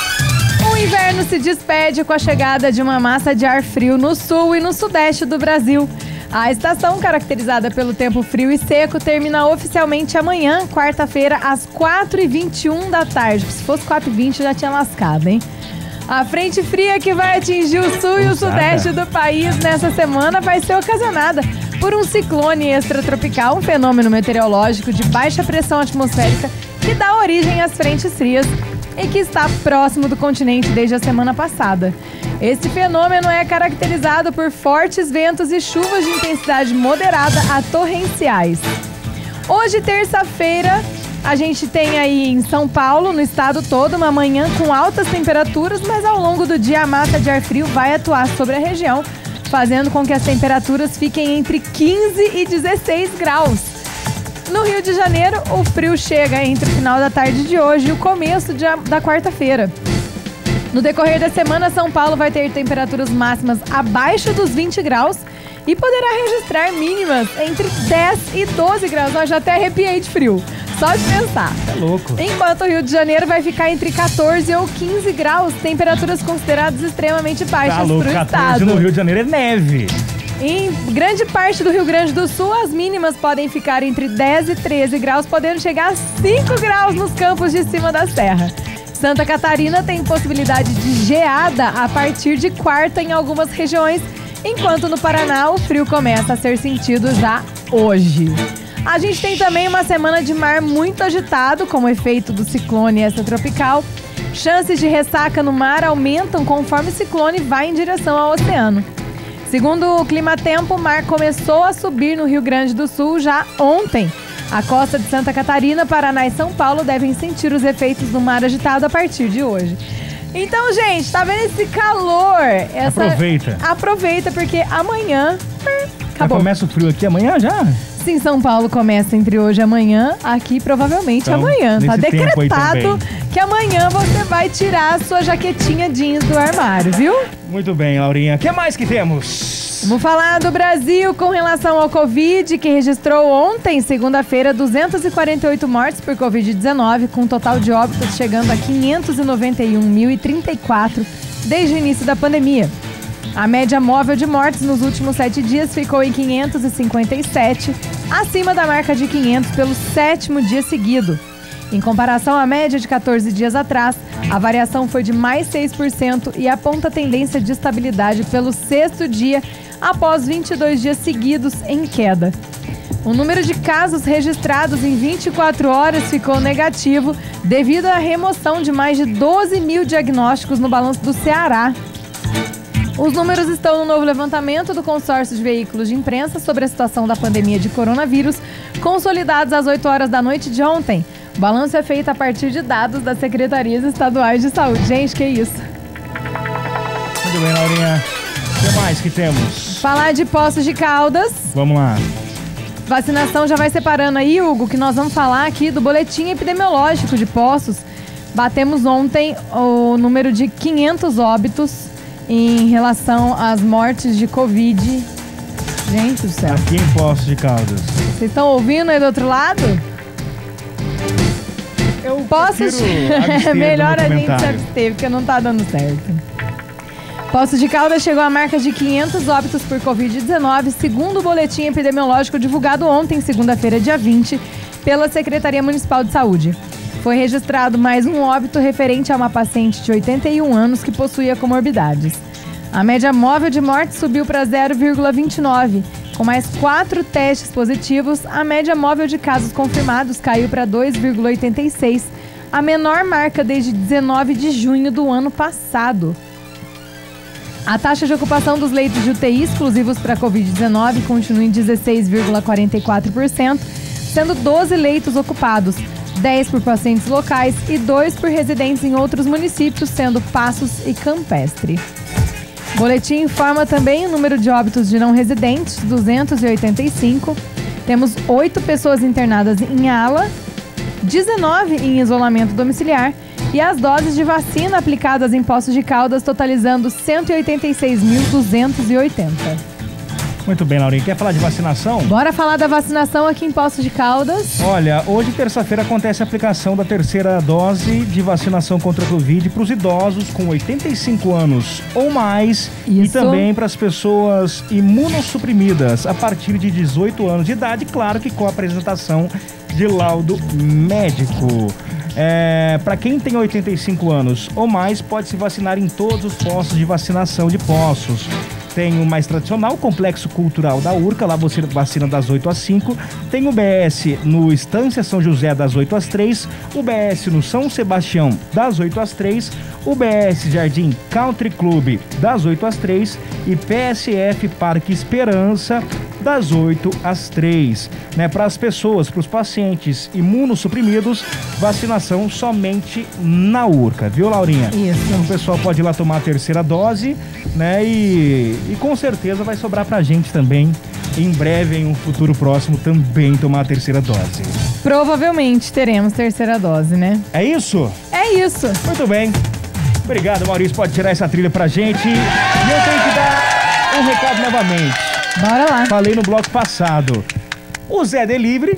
O inverno se despede com a chegada de uma massa de ar frio no sul e no sudeste do Brasil. A estação, caracterizada pelo tempo frio e seco, termina oficialmente amanhã, quarta-feira, às quatro e vinte e um da tarde. Se fosse quatro e vinte, já tinha lascado, hein? A frente fria que vai atingir o sul e o Ousada. sudeste do país nessa semana vai ser ocasionada por um ciclone extratropical, um fenômeno meteorológico de baixa pressão atmosférica que dá origem às frentes frias e que está próximo do continente desde a semana passada. Esse fenômeno é caracterizado por fortes ventos e chuvas de intensidade moderada a torrenciais. Hoje, terça-feira, a gente tem aí em São Paulo, no estado todo, uma manhã com altas temperaturas, mas ao longo do dia a massa de ar frio vai atuar sobre a região, fazendo com que as temperaturas fiquem entre quinze e dezesseis graus. No Rio de Janeiro, o frio chega entre o final da tarde de hoje e o começo de, da quarta-feira. No decorrer da semana, São Paulo vai ter temperaturas máximas abaixo dos vinte graus e poderá registrar mínimas entre dez e doze graus. Eu já até arrepiei de frio, só de pensar. É louco. Enquanto o Rio de Janeiro vai ficar entre quatorze ou quinze graus, temperaturas consideradas extremamente baixas Tá louco, para o quatorze estado. no Rio de Janeiro é neve. Em grande parte do Rio Grande do Sul, as mínimas podem ficar entre dez e treze graus, podendo chegar a cinco graus nos campos de cima da serra. Santa Catarina tem possibilidade de geada a partir de quarta em algumas regiões, enquanto no Paraná o frio começa a ser sentido já hoje. A gente tem também uma semana de mar muito agitado, como efeito do ciclone extratropical. Chances de ressaca no mar aumentam conforme o ciclone vai em direção ao oceano. Segundo o Climatempo, o mar começou a subir no Rio Grande do Sul já ontem. A costa de Santa Catarina, Paraná e São Paulo devem sentir os efeitos do mar agitado a partir de hoje. Então, gente, tá vendo esse calor? Essa... Aproveita. Aproveita, porque amanhã... Já Acabou. começa o frio aqui amanhã já? Sim, São Paulo começa entre hoje e amanhã, aqui provavelmente Então, amanhã. Tá nesse tempo aí decretado também. que amanhã você vai tirar a sua jaquetinha jeans do armário, viu? Muito bem, Laurinha. O que mais que temos? Vamos falar do Brasil com relação ao Covid, que registrou ontem, segunda-feira, duzentos e quarenta e oito mortes por covid dezenove, com um total de óbitos chegando a quinhentos e noventa e um mil e trinta e quatro desde o início da pandemia. A média móvel de mortes nos últimos sete dias ficou em quinhentos e cinquenta e sete, acima da marca de quinhentos pelo sétimo dia seguido. Em comparação à média de quatorze dias atrás, a variação foi de mais seis por cento e aponta tendência de estabilidade pelo sexto dia, após vinte e dois dias seguidos em queda. O número de casos registrados em vinte e quatro horas ficou negativo devido à remoção de mais de doze mil diagnósticos no balanço do Ceará. Os números estão no novo levantamento do consórcio de veículos de imprensa sobre a situação da pandemia de coronavírus, consolidados às oito horas da noite de ontem. O balanço é feito a partir de dados das secretarias estaduais de saúde. Gente, que isso? Muito bem, Laurinha. O que mais que temos? Falar de Poços de Caldas. Vamos lá. Vacinação já vai separando aí, Hugo, que nós vamos falar aqui do boletim epidemiológico de Poços. Batemos ontem o número de quinhentos óbitos em relação às mortes de Covid. Gente do céu. Aqui em Poços de Caldas. Vocês estão ouvindo aí do outro lado? Eu Poços de... Melhor a gente se abster, porque não tá dando certo. Poços de Caldas chegou à marca de quinhentos óbitos por covid dezenove, segundo o boletim epidemiológico divulgado ontem, segunda-feira, dia vinte, pela Secretaria Municipal de Saúde. Foi registrado mais um óbito referente a uma paciente de oitenta e um anos que possuía comorbidades. A média móvel de morte subiu para zero vírgula vinte e nove. Com mais quatro testes positivos, a média móvel de casos confirmados caiu para dois vírgula oitenta e seis, a menor marca desde dezenove de junho do ano passado. A taxa de ocupação dos leitos de U T I exclusivos para covid dezenove continua em dezesseis vírgula quarenta e quatro por cento, sendo doze leitos ocupados, dez por pacientes locais e dois por residentes em outros municípios, sendo Passos e Campestre. O boletim informa também o número de óbitos de não residentes, duzentos e oitenta e cinco. Temos oito pessoas internadas em ala, dezenove em isolamento domiciliar e as doses de vacina aplicadas em Poços de Caldas totalizando cento e oitenta e seis mil duzentos e oitenta. Muito bem, Laurinha. Quer falar de vacinação? Bora falar da vacinação aqui em Poços de Caldas. Olha, hoje, terça-feira, acontece a aplicação da terceira dose de vacinação contra a Covid para os idosos com oitenta e cinco anos ou mais. Isso. E também para as pessoas imunossuprimidas a partir de dezoito anos de idade, claro que com a apresentação de laudo médico. É, para quem tem oitenta e cinco anos ou mais, pode se vacinar em todos os postos de vacinação de Poços. Tem o mais tradicional, o Complexo Cultural da Urca, lá você vacina das oito às cinco. Tem o B S no Estância São José das oito às três, o B S no São Sebastião das oito às três, o B S Jardim Country Club das oito às três e P S F Parque Esperança das oito às três. Né, para as pessoas, para os pacientes imunossuprimidos, vacinação somente na Urca, viu, Laurinha? Isso. Então, o pessoal pode ir lá tomar a terceira dose, né, e, e com certeza vai sobrar pra gente também, em breve, em um futuro próximo, também tomar a terceira dose. Provavelmente teremos terceira dose, né? É isso? É isso. Muito bem. Obrigado, Maurício. Pode tirar essa trilha pra gente. E eu tenho que dar um recado novamente. Bora lá. Falei no bloco passado. O Zé Delivery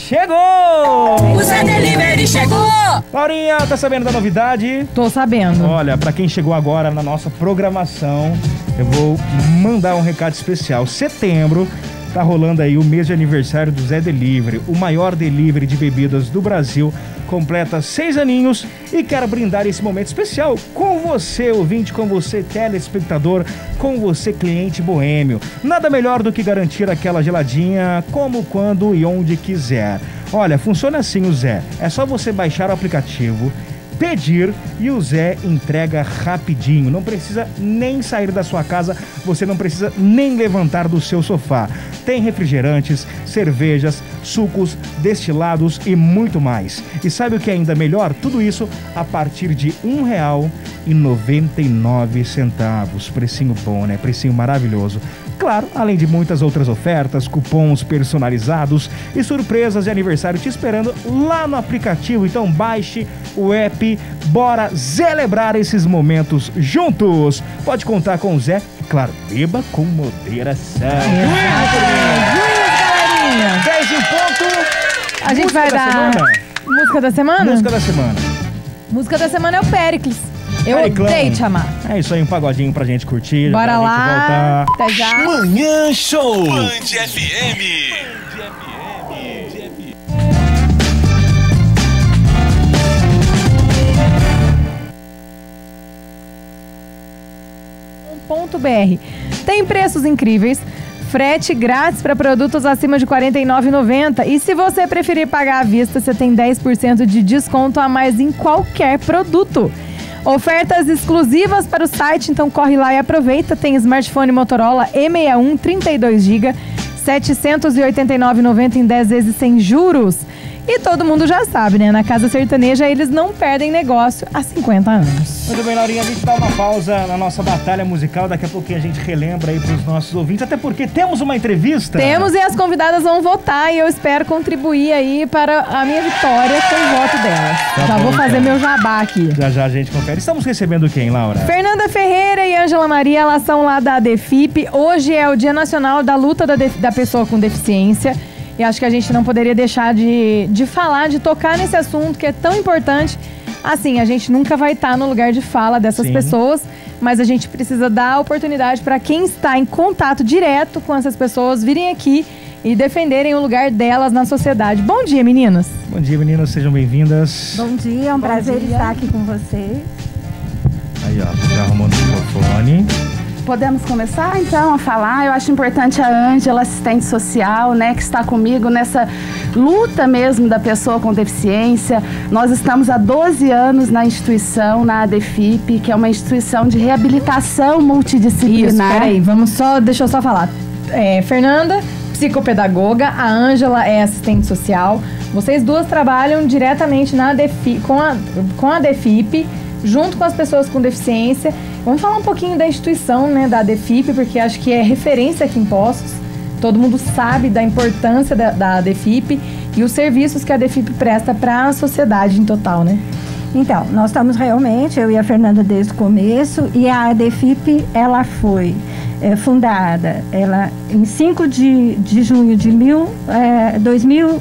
chegou! O Zé Delivery chegou! Laurinha, tá sabendo da novidade? Tô sabendo. Olha, pra quem chegou agora na nossa programação, eu vou mandar um recado especial. Setembro tá rolando aí o mês de aniversário do Zé Delivery, o maior delivery de bebidas do Brasil. Completa seis aninhos e quero brindar esse momento especial com você, ouvinte, com você, telespectador, com você, cliente boêmio. Nada melhor do que garantir aquela geladinha como, quando e onde quiser. Olha, funciona assim o Zé. É só você baixar o aplicativo, pedir e o Zé entrega rapidinho. Não precisa nem sair da sua casa, você não precisa nem levantar do seu sofá. Tem refrigerantes, cervejas, sucos, destilados e muito mais. E sabe o que é ainda melhor? Tudo isso a partir de um real e noventa e nove centavos. Precinho bom, né? Precinho maravilhoso. Claro, além de muitas outras ofertas, cupons personalizados e surpresas de aniversário te esperando lá no aplicativo. Então baixe o app, bora celebrar esses momentos juntos. Pode contar com o Zé, claro, beba com moderação. Galerinha. dez em ponto. A gente Música vai da dar semana. música da semana? Música da semana. Música da semana é o Péricles. Eu Periclão. odeio te amar. É isso aí, um pagodinho pra gente curtir. Bora pra lá. gente voltar. Até já. Manhã Show. Band F M. ponto b r. Tem preços incríveis, frete grátis para produtos acima de quarenta e nove reais e noventa centavos. E se você preferir pagar à vista, você tem dez por cento de desconto a mais em qualquer produto. Ofertas exclusivas para o site, então corre lá e aproveita. Tem smartphone Motorola E sessenta e um, trinta e dois gigabytes, setecentos e oitenta e nove reais e noventa centavos em dez vezes sem juros. E todo mundo já sabe, né? Na Casa Sertaneja eles não perdem negócio há cinquenta anos. Muito bem, Laurinha, a gente dá uma pausa na nossa batalha musical. Daqui a pouquinho a gente relembra aí pros nossos ouvintes, até porque temos uma entrevista. Temos, e as convidadas vão votar e eu espero contribuir aí para a minha vitória com o voto delas. Tá já bom, vou fazer então. meu jabá aqui. Já já a gente confere. Estamos recebendo quem, Laura? Fernanda Ferreira e Ângela Maria, elas são lá da ADEFIP. Hoje é o Dia Nacional da Luta da, de, da Pessoa com Deficiência. E acho que a gente não poderia deixar de, de falar, de tocar nesse assunto que é tão importante. Assim, a gente nunca vai estar no lugar de fala dessas Sim. pessoas, mas a gente precisa dar a oportunidade para quem está em contato direto com essas pessoas virem aqui e defenderem o lugar delas na sociedade. Bom dia, meninas! Bom dia, meninas, sejam bem-vindas. Bom dia, é um Bom prazer dia. estar aqui com vocês. Aí, ó, já arrumando o microfone. Podemos começar então a falar. Eu acho importante a Ângela, assistente social, né, que está comigo nessa luta mesmo da pessoa com deficiência. Nós estamos há doze anos na instituição, na ADEFIP, que é uma instituição de reabilitação multidisciplinar. Isso, peraí, vamos só, deixa eu só falar. É, Fernanda, psicopedagoga, a Ângela é assistente social. Vocês duas trabalham diretamente na ADEFIP, com a, com a ADEFIP, junto com as pessoas com deficiência. Vamos falar um pouquinho da instituição, né, da ADEFIP, porque acho que é referência aqui em Poços. Todo mundo sabe da importância da, da ADEFIP e os serviços que a ADEFIP presta para a sociedade em total, né? Então, nós estamos realmente, eu e a Fernanda desde o começo, e a ADEFIP, ela foi é, fundada ela, em cinco de, de junho de mil, é, dois mil,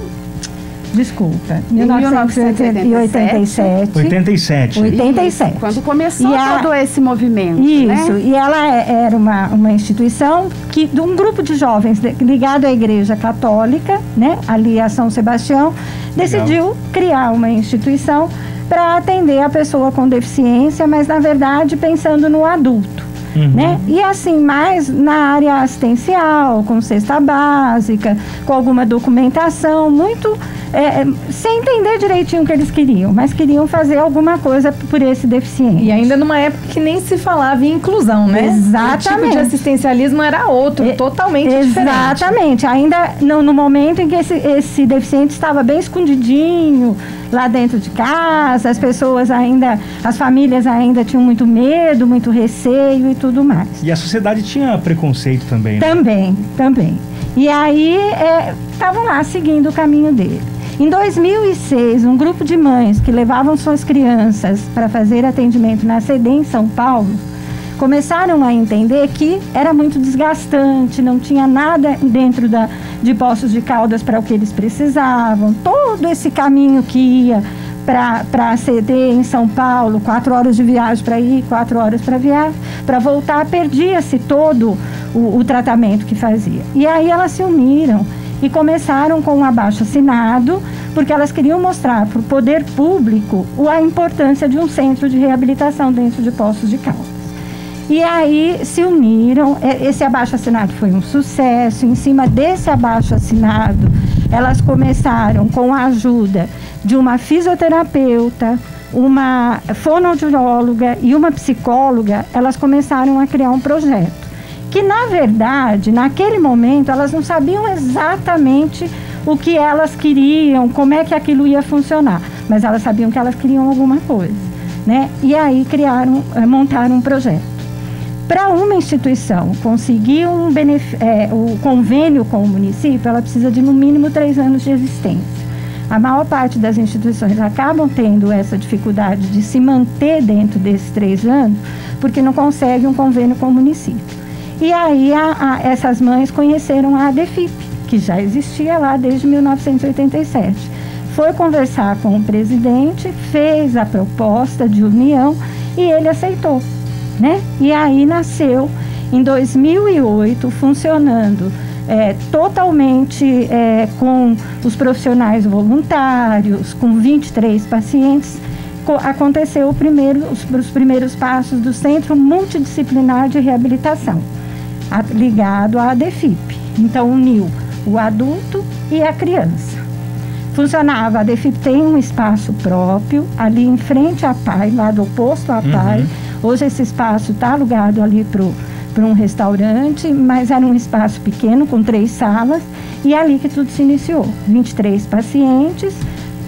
desculpa, mil novecentos e oitenta e sete. oitenta e sete. oitenta e sete. Quando começou E a- todo esse movimento, Isso, né? e ela é- era uma, uma instituição que, de um grupo de jovens de- ligado à Igreja Católica, né, ali a São Sebastião, decidiu criar uma instituição para atender a pessoa com deficiência, mas na verdade pensando no adulto. Uhum. Né? E assim, mais na área assistencial, com cesta básica, com alguma documentação, muito é, é, sem entender direitinho o que eles queriam, mas queriam fazer alguma coisa por esse deficiente. E ainda numa época que nem se falava em inclusão, né? Exatamente. O tipo de assistencialismo era outro, E- totalmente diferente. Exatamente. Ainda no, no momento em que esse, esse deficiente estava bem escondidinho lá dentro de casa, as pessoas ainda, as famílias ainda tinham muito medo, muito receio e tudo mais. E a sociedade tinha preconceito também, né? Também, também. E aí estavam lá seguindo o caminho dele. Em dois mil e seis, um grupo de mães que levavam suas crianças para fazer atendimento na C D em São Paulo começaram a entender que era muito desgastante, não tinha nada dentro da, de Poços de Caldas para o que eles precisavam. Todo esse caminho que ia para a C D em São Paulo, quatro horas de viagem para ir, quatro horas para viagem, para voltar, perdia-se todo o, o tratamento que fazia. E aí elas se uniram e começaram com um abaixo-assinado, porque elas queriam mostrar para o poder público a importância de um centro de reabilitação dentro de Poços de Caldas. E aí se uniram, esse abaixo-assinado foi um sucesso. Em cima desse abaixo-assinado, elas começaram com a ajuda de uma fisioterapeuta, uma fonoaudióloga e uma psicóloga. Elas começaram a criar um projeto que, na verdade, naquele momento, elas não sabiam exatamente o que elas queriam, como é que aquilo ia funcionar, mas elas sabiam que elas queriam alguma coisa, né? E aí criaram, montaram um projeto. Para uma instituição conseguir um benef- é, o convênio com o município, ela precisa de no mínimo três anos de existência. A maior parte das instituições acabam tendo essa dificuldade de se manter dentro desses três anos, porque não conseguem um convênio com o município. E aí a, a, essas mães conheceram a ADEFIP, que já existia lá desde mil novecentos e oitenta e sete. Foi conversar com o presidente, fez a proposta de união e ele aceitou, né? E aí nasceu, em dois mil e oito, funcionando é, totalmente é, com os profissionais voluntários, com vinte e três pacientes. Co- aconteceu o primeiro, os, os primeiros passos do Centro Multidisciplinar de Reabilitação, a, ligado à ADEFIP. Então, uniu o adulto e a criança. Funcionava, a ADEFIP tem um espaço próprio, ali em frente à P A I, lado oposto à P A I. Uhum. Hoje esse espaço está alugado ali para um restaurante, mas era um espaço pequeno, com três salas, e é ali que tudo se iniciou. vinte e três pacientes,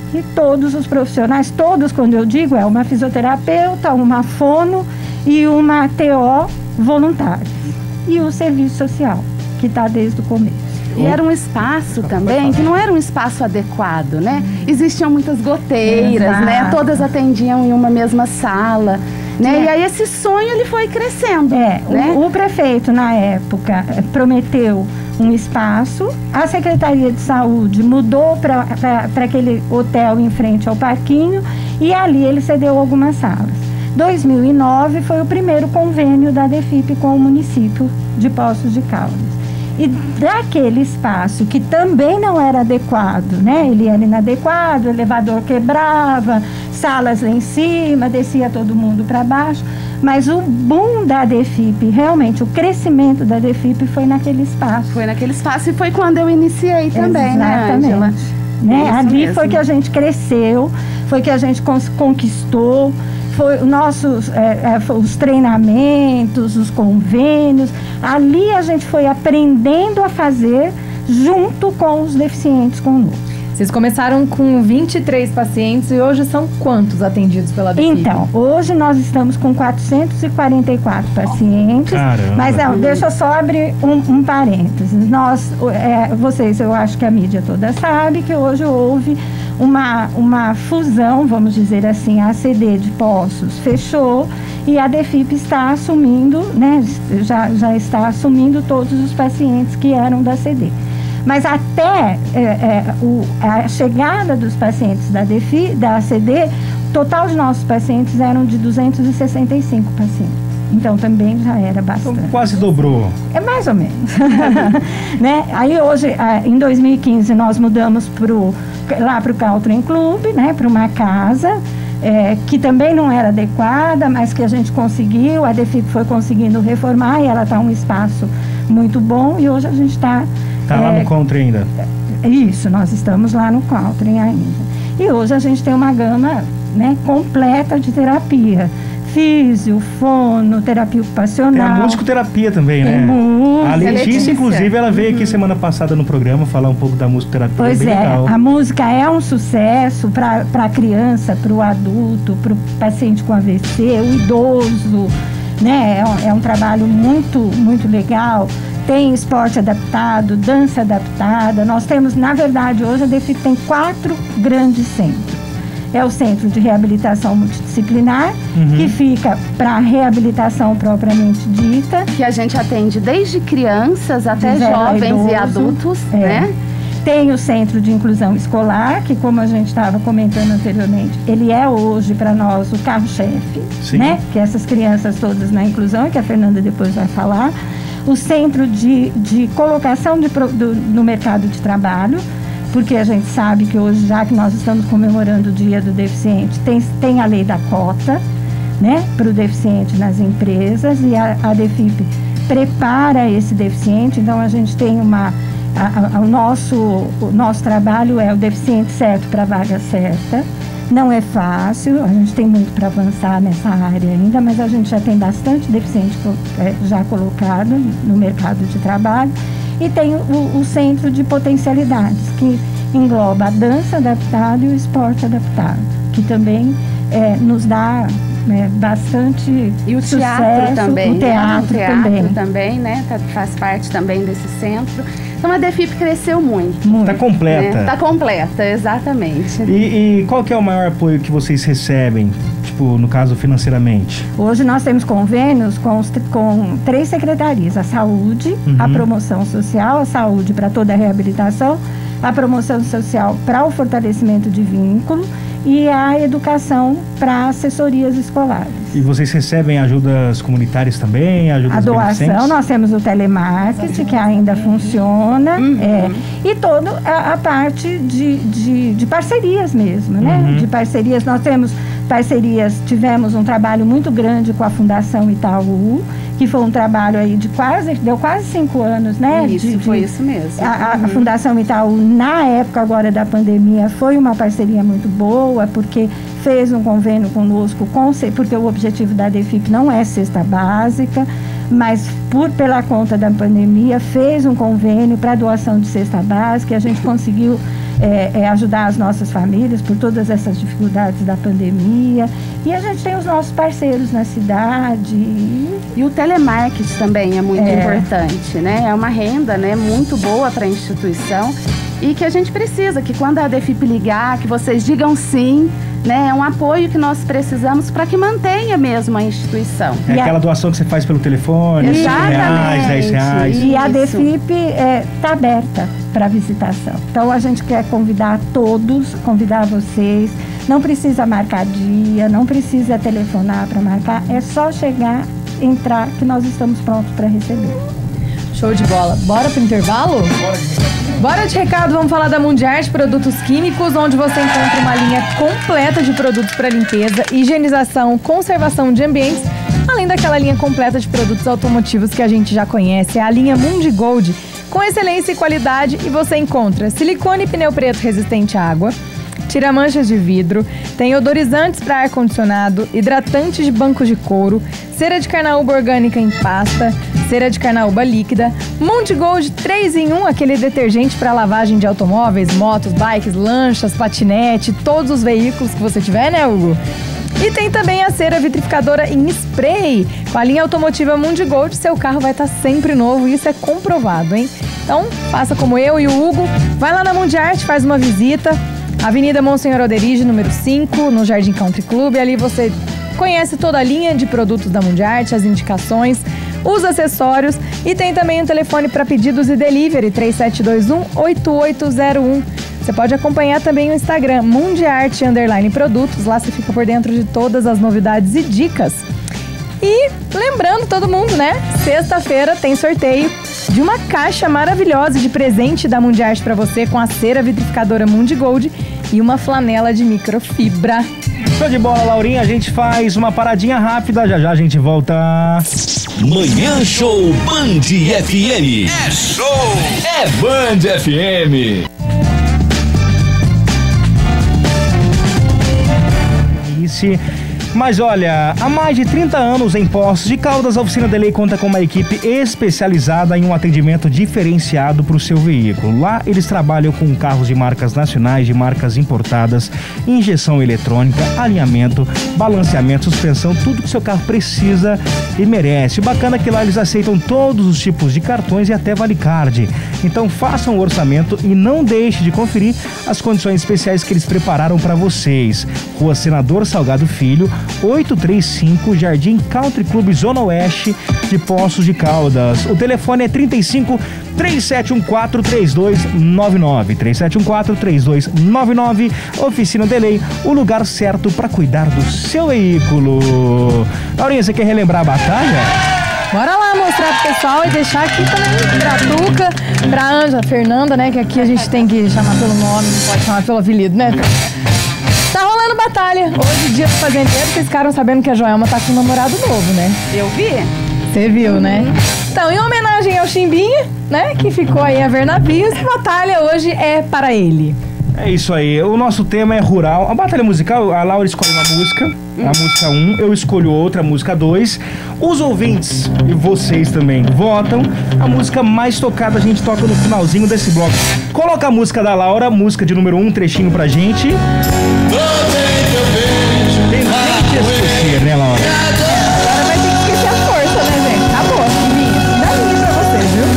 e todos os profissionais, todos quando eu digo, é uma fisioterapeuta, uma fono e uma T O voluntária. E o serviço social, que está desde o começo. E era um espaço também que não era um espaço adequado, né? Existiam muitas goteiras, Exato. né? Todas atendiam em uma mesma sala, né? É. E aí esse sonho ele foi crescendo. É, né? o, o prefeito na época prometeu um espaço, a Secretaria de Saúde mudou para aquele hotel em frente ao parquinho e ali ele cedeu algumas salas. dois mil e nove foi o primeiro convênio da DEFIP com o município de Poços de Caldas. E daquele espaço que também não era adequado, né? Ele era inadequado, o elevador quebrava, salas lá em cima, descia todo mundo para baixo. Mas o boom da DEFIP, realmente, o crescimento da DEFIP foi naquele espaço. Foi naquele espaço e foi quando eu iniciei também, Exatamente. né, Ângela? Né? Ali mesmo. foi que a gente cresceu, foi que a gente conquistou. Foi nossos, é, é, os treinamentos, os convênios, ali a gente foi aprendendo a fazer junto com os deficientes conosco. Vocês começaram com vinte e três pacientes e hoje são quantos atendidos pela DEFIP? Então, hoje nós estamos com quatrocentos e quarenta e quatro pacientes. Caramba. Mas não, deixa eu só abrir um, um parênteses. Nós, é, vocês, eu acho que a mídia toda sabe que hoje houve uma, uma fusão, vamos dizer assim, a A C D de Poços fechou e a DEFIP está assumindo, né, já, já está assumindo todos os pacientes que eram da A C D. Mas até é, é, o, a chegada dos pacientes da, DEFI, da A C D, o total de nossos pacientes eram de duzentos e sessenta e cinco pacientes. Então também já era bastante. Então, quase dobrou. É mais ou menos. Né? Aí hoje, em dois mil e quinze, nós mudamos pro, lá para o Caltrim Club, né? Para uma casa é, que também não era adequada, mas que a gente conseguiu, a DEFIP foi conseguindo reformar e ela está um espaço muito bom e hoje a gente está... Está é, lá no Caltrim ainda? Isso, nós estamos lá no Caltrim ainda. E hoje a gente tem uma gama, né, completa de terapia. Físio, fono, terapia ocupacional. Tem a musicoterapia também, tem né? Música, a Letícia, Letícia, inclusive, ela veio uhum. aqui semana passada no programa falar um pouco da musicoterapia. Pois bem é, legal. a música é um sucesso para a criança, para o adulto, para o paciente com A V C, o idoso, né? É um, é um trabalho muito, muito legal. Tem esporte adaptado, dança adaptada. Nós temos, na verdade, hoje a DEFIP tem quatro grandes centros. É o Centro de Reabilitação Multidisciplinar, uhum. que fica para reabilitação propriamente dita. Que a gente atende desde crianças até jovens e adultos, é. né? Tem o Centro de Inclusão Escolar, que como a gente estava comentando anteriormente, ele é hoje para nós o carro-chefe, né? Que essas crianças todas na inclusão, que a Fernanda depois vai falar. O Centro de, de Colocação de, do, no Mercado de Trabalho, porque a gente sabe que hoje, já que nós estamos comemorando o Dia do Deficiente, tem, tem a lei da cota, né, para o deficiente nas empresas, e a, a DEFIP prepara esse deficiente. Então a gente tem uma, a, a, o, nosso, o nosso trabalho é o deficiente certo para a vaga certa. Não é fácil, a gente tem muito para avançar nessa área ainda, mas a gente já tem bastante deficiente é, já colocado no mercado de trabalho. E tem o, o Centro de Potencialidades, que engloba a dança adaptada e o esporte adaptado, que também é, nos dá é, bastante e o sucesso. Teatro também, o teatro, né? O teatro também. também, né? Tá, faz parte também desse centro. Então a DEFIP cresceu muito. muito. Tá completa. Né? Tá completa, exatamente. E, e qual que é o maior apoio que vocês recebem, tipo, no caso, financeiramente? Hoje nós temos convênios com, os, com três secretarias: a saúde, uhum. a promoção social, a saúde para toda a reabilitação, a promoção social para o fortalecimento de vínculo e a educação para assessorias escolares. E vocês recebem ajudas comunitárias também? Ajudas a doação, nós temos o telemarketing, que ainda funciona, uhum. é, e toda a, a parte de, de, de parcerias mesmo, né? Uhum. De parcerias, nós temos parcerias, tivemos um trabalho muito grande com a Fundação Itaú, que foi um trabalho aí de quase, deu quase cinco anos, né? Isso, de, foi de, isso mesmo. A, uhum. a Fundação Itaú, na época agora da pandemia, foi uma parceria muito boa, porque fez um convênio conosco, com, porque o objetivo da DEFIP não é cesta básica, mas por, pela conta da pandemia, fez um convênio para doação de cesta básica, e a gente conseguiu é, é ajudar as nossas famílias por todas essas dificuldades da pandemia. E a gente tem os nossos parceiros na cidade. E o telemarketing também é muito É. importante, né? É uma renda, né, muito boa para a instituição e que a gente precisa, que quando a DEFIP ligar, que vocês digam sim, né? É um apoio que nós precisamos para que mantenha mesmo a instituição. É E a- aquela doação que você faz pelo telefone, cinco reais, dez reais. Exatamente. E a Isso. DEFIP está aberta para visitação. Então a gente quer convidar todos, convidar vocês. Não precisa marcar dia, não precisa telefonar para marcar. É só chegar, entrar, que nós estamos prontos para receber. Show de bola. Bora pro intervalo? Bora de recado, vamos falar da Mundiarte Produtos Químicos, onde você encontra uma linha completa de produtos para limpeza, higienização, conservação de ambientes, além daquela linha completa de produtos automotivos que a gente já conhece, é a linha Mundigold, com excelência e qualidade, e você encontra silicone e pneu preto resistente à água, tira manchas de vidro, tem odorizantes para ar-condicionado, hidratantes de bancos de couro, cera de carnaúba orgânica em pasta, cera de carnaúba líquida, Mundigold três em um, aquele detergente para lavagem de automóveis, motos, bikes, lanchas, patinete, todos os veículos que você tiver, né, Hugo? E tem também a cera vitrificadora em spray. Com a linha automotiva Mundigold, seu carro vai estar sempre novo, isso é comprovado, hein? Então, faça como eu e o Hugo, vai lá na Mundiarte, faz uma visita, Avenida Monsenhor Alderige, número cinco, no Jardim Country Club. Ali você conhece toda a linha de produtos da Mundiarte, as indicações, os acessórios, e tem também um telefone para pedidos e delivery, três sete dois um, oito oito zero um. Você pode acompanhar também o Instagram, Mundiarte Underline Produtos. Lá você fica por dentro de todas as novidades e dicas. E lembrando todo mundo, né? Sexta-feira tem sorteio de uma caixa maravilhosa de presente da Mundiarte para você, com a cera vitrificadora Mundigold e uma flanela de microfibra. Show de bola, Laurinha. A gente faz uma paradinha rápida. Já já a gente volta. Manhã Show Band F M. É show! É Band F M. Esse. Mas olha, há mais de trinta anos em Poços de Caldas, a Oficina Delay conta com uma equipe especializada em um atendimento diferenciado para o seu veículo. Lá eles trabalham com carros de marcas nacionais, de marcas importadas, injeção eletrônica, alinhamento, balanceamento, suspensão, tudo que seu carro precisa e merece. O bacana é que lá eles aceitam todos os tipos de cartões e até vale card. Então façam o orçamento e não deixe de conferir as condições especiais que eles prepararam para vocês. Rua Senador Salgado Filho, oitocentos e trinta e cinco, Jardim Country Club, Zona Oeste de Poços de Caldas. O telefone é trinta e cinco, três sete um quatro, três dois nove nove, três sete um quatro, três dois nove nove. Oficina Delay, o lugar certo para cuidar do seu veículo. Laurinha, você quer relembrar a batalha? Bora lá mostrar pro pessoal e deixar aqui também pra Tuca, pra Ângela, Fernanda, né? Que aqui a gente tem que chamar pelo nome, não pode chamar pelo apelido, né? Tá rolando batalha. Hoje, dia do fazendeiro, vocês ficaram sabendo que a Joelma tá com um namorado novo, né? Eu vi? Você viu, né? Então, em homenagem ao Chimbinha, né? Que ficou aí a ver navios, a batalha hoje é para ele. É isso aí, o nosso tema é rural. A batalha musical, a Laura escolhe uma música, a música um, eu escolho outra, a música dois. Os ouvintes e vocês também votam. A música mais tocada a gente toca no finalzinho desse bloco. Coloca a música da Laura, música de número um, um trechinho pra gente. Tem, tem que esquecer, né, Laura? Agora vai ter que esquecer a força, né, gente? Acabou, Chimbinha. Dá linha pra vocês, viu?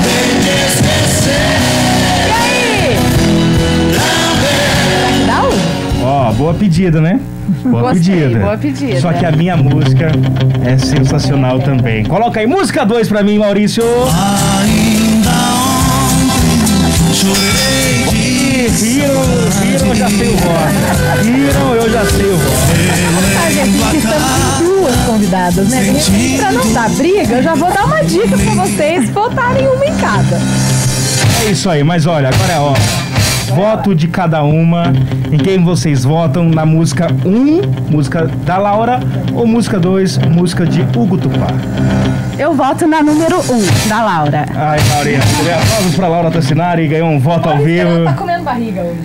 E aí? Será que dá um? Ó, boa pedida, né? Boa Gostei, pedida. boa pedida. Só que a minha música é sensacional também. Coloca aí, música dois pra mim, Maurício. Ainda ontem chorei de Viram, viram, eu já sei o voto. Viram, eu já sei o voto. Ah, gente, aqui estamos com duas convidadas, né? E pra não dar briga, eu já vou dar uma dica pra vocês votarem uma em cada. É isso aí, mas olha, agora é a hora. Voto de cada uma. Em quem vocês votam na música um, música da Laura, ou música dois, música de Hugo Tupá? Eu voto na número um, da Laura. Ai, Laurinha, aplausos pra Laura Tassinari, ganhou um voto ao Ela vivo. tá comendo barriga hoje.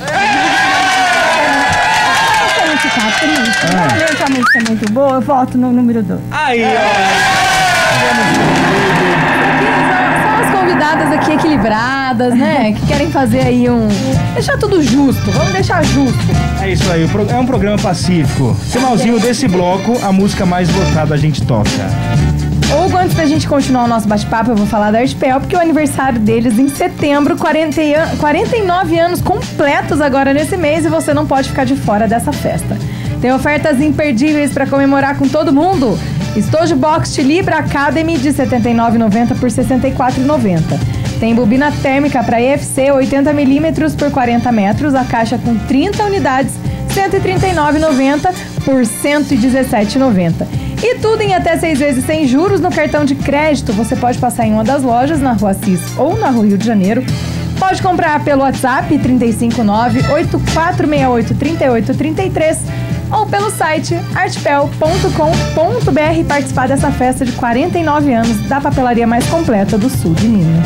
Realmente a música é muito boa, eu voto no número dois. Aí, ó. São as convidadas chamadas aqui equilibradas, né? Que querem fazer aí um... deixar tudo justo, vamos deixar justo. É isso aí, é um programa pacífico. Finalzinho desse bloco, a música mais votada a gente toca. Ou antes da gente continuar o nosso bate-papo, eu vou falar da Artpel, porque é o aniversário deles em setembro, quarenta, quarenta e nove anos completos agora nesse mês, e você não pode ficar de fora dessa festa. Tem ofertas imperdíveis para comemorar com todo mundo. Estojo Box Libra Academy de setenta e nove reais e noventa centavos por sessenta e quatro reais e noventa centavos. Tem bobina térmica para E F C oitenta milímetros por quarenta metros, a caixa com trinta unidades, cento e trinta e nove reais e noventa centavos por cento e dezessete reais e noventa centavos. E tudo em até seis vezes sem juros no cartão de crédito. Você pode passar em uma das lojas na Rua Assis ou na Rua Rio de Janeiro. Pode comprar pelo WhatsApp três cinco nove, oito quatro seis oito, três oito três três ou pelo site artpel ponto com ponto br e participar dessa festa de quarenta e nove anos da papelaria mais completa do sul de Minas.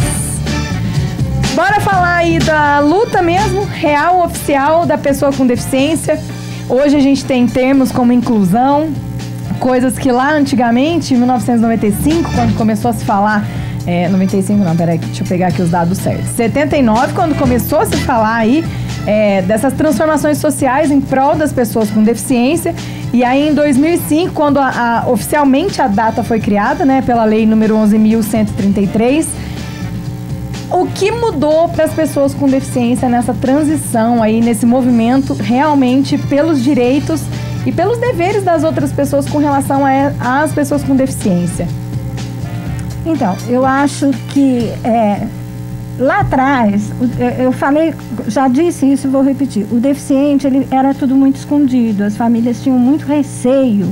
Bora falar aí da luta mesmo, real, oficial, da pessoa com deficiência. Hoje a gente tem termos como inclusão, coisas que lá antigamente, em mil novecentos e noventa e cinco, quando começou a se falar... É, noventa e cinco não, peraí, deixa eu pegar aqui os dados certos. setenta e nove, quando começou a se falar aí é, dessas transformações sociais em prol das pessoas com deficiência. E aí em dois mil e cinco, quando a, a, oficialmente a data foi criada, né, pela lei número onze mil cento e trinta e três, o que mudou para as pessoas com deficiência nessa transição aí, nesse movimento realmente pelos direitos e pelos deveres das outras pessoas com relação às pessoas com deficiência? Então, eu acho que é, lá atrás, eu falei, já disse isso e vou repetir, o deficiente ele era tudo muito escondido, as famílias tinham muito receio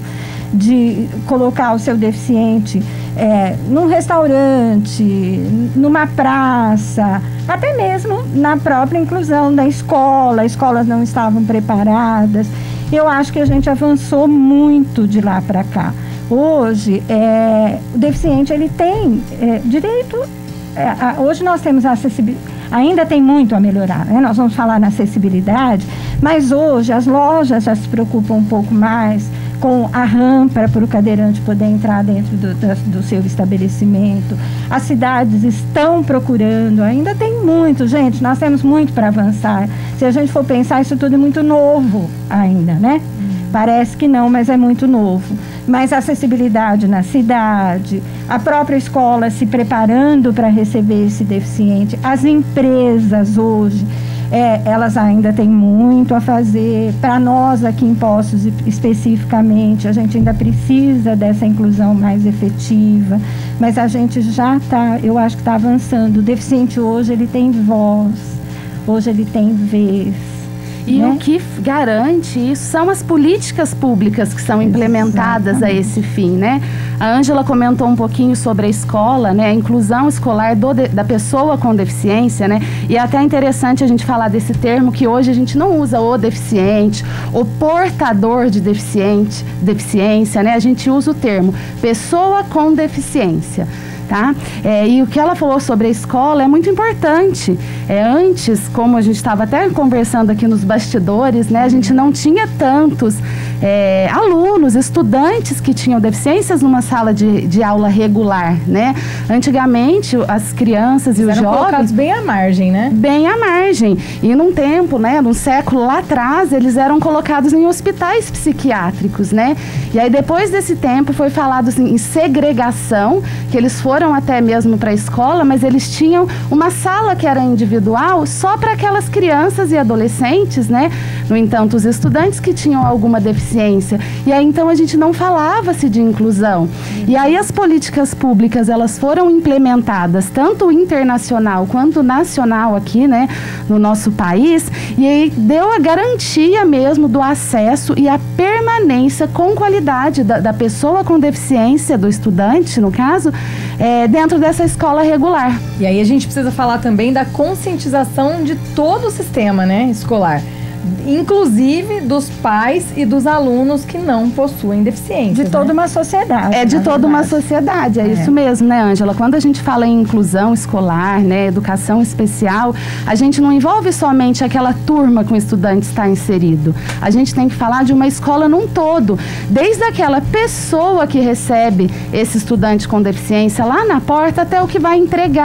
de colocar o seu deficiente é, num restaurante, numa praça, até mesmo na própria inclusão da escola, as escolas não estavam preparadas. Eu acho que a gente avançou muito de lá para cá. Hoje, é, o deficiente ele tem é, direito, é, a, hoje nós temos acessibilidade, ainda tem muito a melhorar, né? Nós vamos falar na acessibilidade, mas hoje as lojas já se preocupam um pouco mais com a rampa para o cadeirante poder entrar dentro do, do, do seu estabelecimento. As cidades estão procurando, ainda tem muito, gente, nós temos muito para avançar. Se a gente for pensar, isso tudo é muito novo ainda, né? Parece que não, mas é muito novo. Mas a acessibilidade na cidade, a própria escola se preparando para receber esse deficiente, as empresas hoje, é, elas ainda têm muito a fazer. Para nós aqui em Poços especificamente, a gente ainda precisa dessa inclusão mais efetiva, mas a gente já está, eu acho que está avançando. O deficiente hoje, ele tem voz, hoje ele tem vez. E né? o que garante isso são as políticas públicas que são implementadas Exatamente. A esse fim, né? A Ângela comentou um pouquinho sobre a escola, né? A inclusão escolar do de, da pessoa com deficiência, né? E é até interessante a gente falar desse termo, que hoje a gente não usa o deficiente, o portador de deficiente, deficiência, né? A gente usa o termo pessoa com deficiência. Tá? É, e o que ela falou sobre a escola é muito importante. É, antes, como a gente estava até conversando aqui nos bastidores, né, a gente não tinha tantos é, alunos, estudantes que tinham deficiências numa sala de, de aula regular, né? Antigamente, as crianças Eles e os eram jovens... colocados bem à margem, né? Bem à margem. E num tempo, né, num século lá atrás, eles eram colocados em hospitais psiquiátricos, né? E aí, depois desse tempo, foi falado assim, em segregação, que eles foram foram até mesmo para a escola, mas eles tinham uma sala que era individual só para aquelas crianças e adolescentes, né? No entanto, os estudantes que tinham alguma deficiência. E aí, então, a gente não falava-se de inclusão. E aí, as políticas públicas, elas foram implementadas, tanto internacional quanto nacional aqui, né? No nosso país. E aí, deu a garantia mesmo do acesso e a permanência com qualidade da, da pessoa com deficiência, do estudante, no caso, É, dentro dessa escola regular. E aí a gente precisa falar também da conscientização de todo o sistema, né, escolar. Inclusive dos pais e dos alunos que não possuem deficiência. De toda né? uma sociedade. É de toda verdade. uma sociedade, é, é isso mesmo, né, Ângela? Quando a gente fala em inclusão escolar, né, educação especial, a gente não envolve somente aquela turma que o estudante está inserido. A gente tem que falar de uma escola num todo, desde aquela pessoa que recebe esse estudante com deficiência lá na porta até o que vai entregar,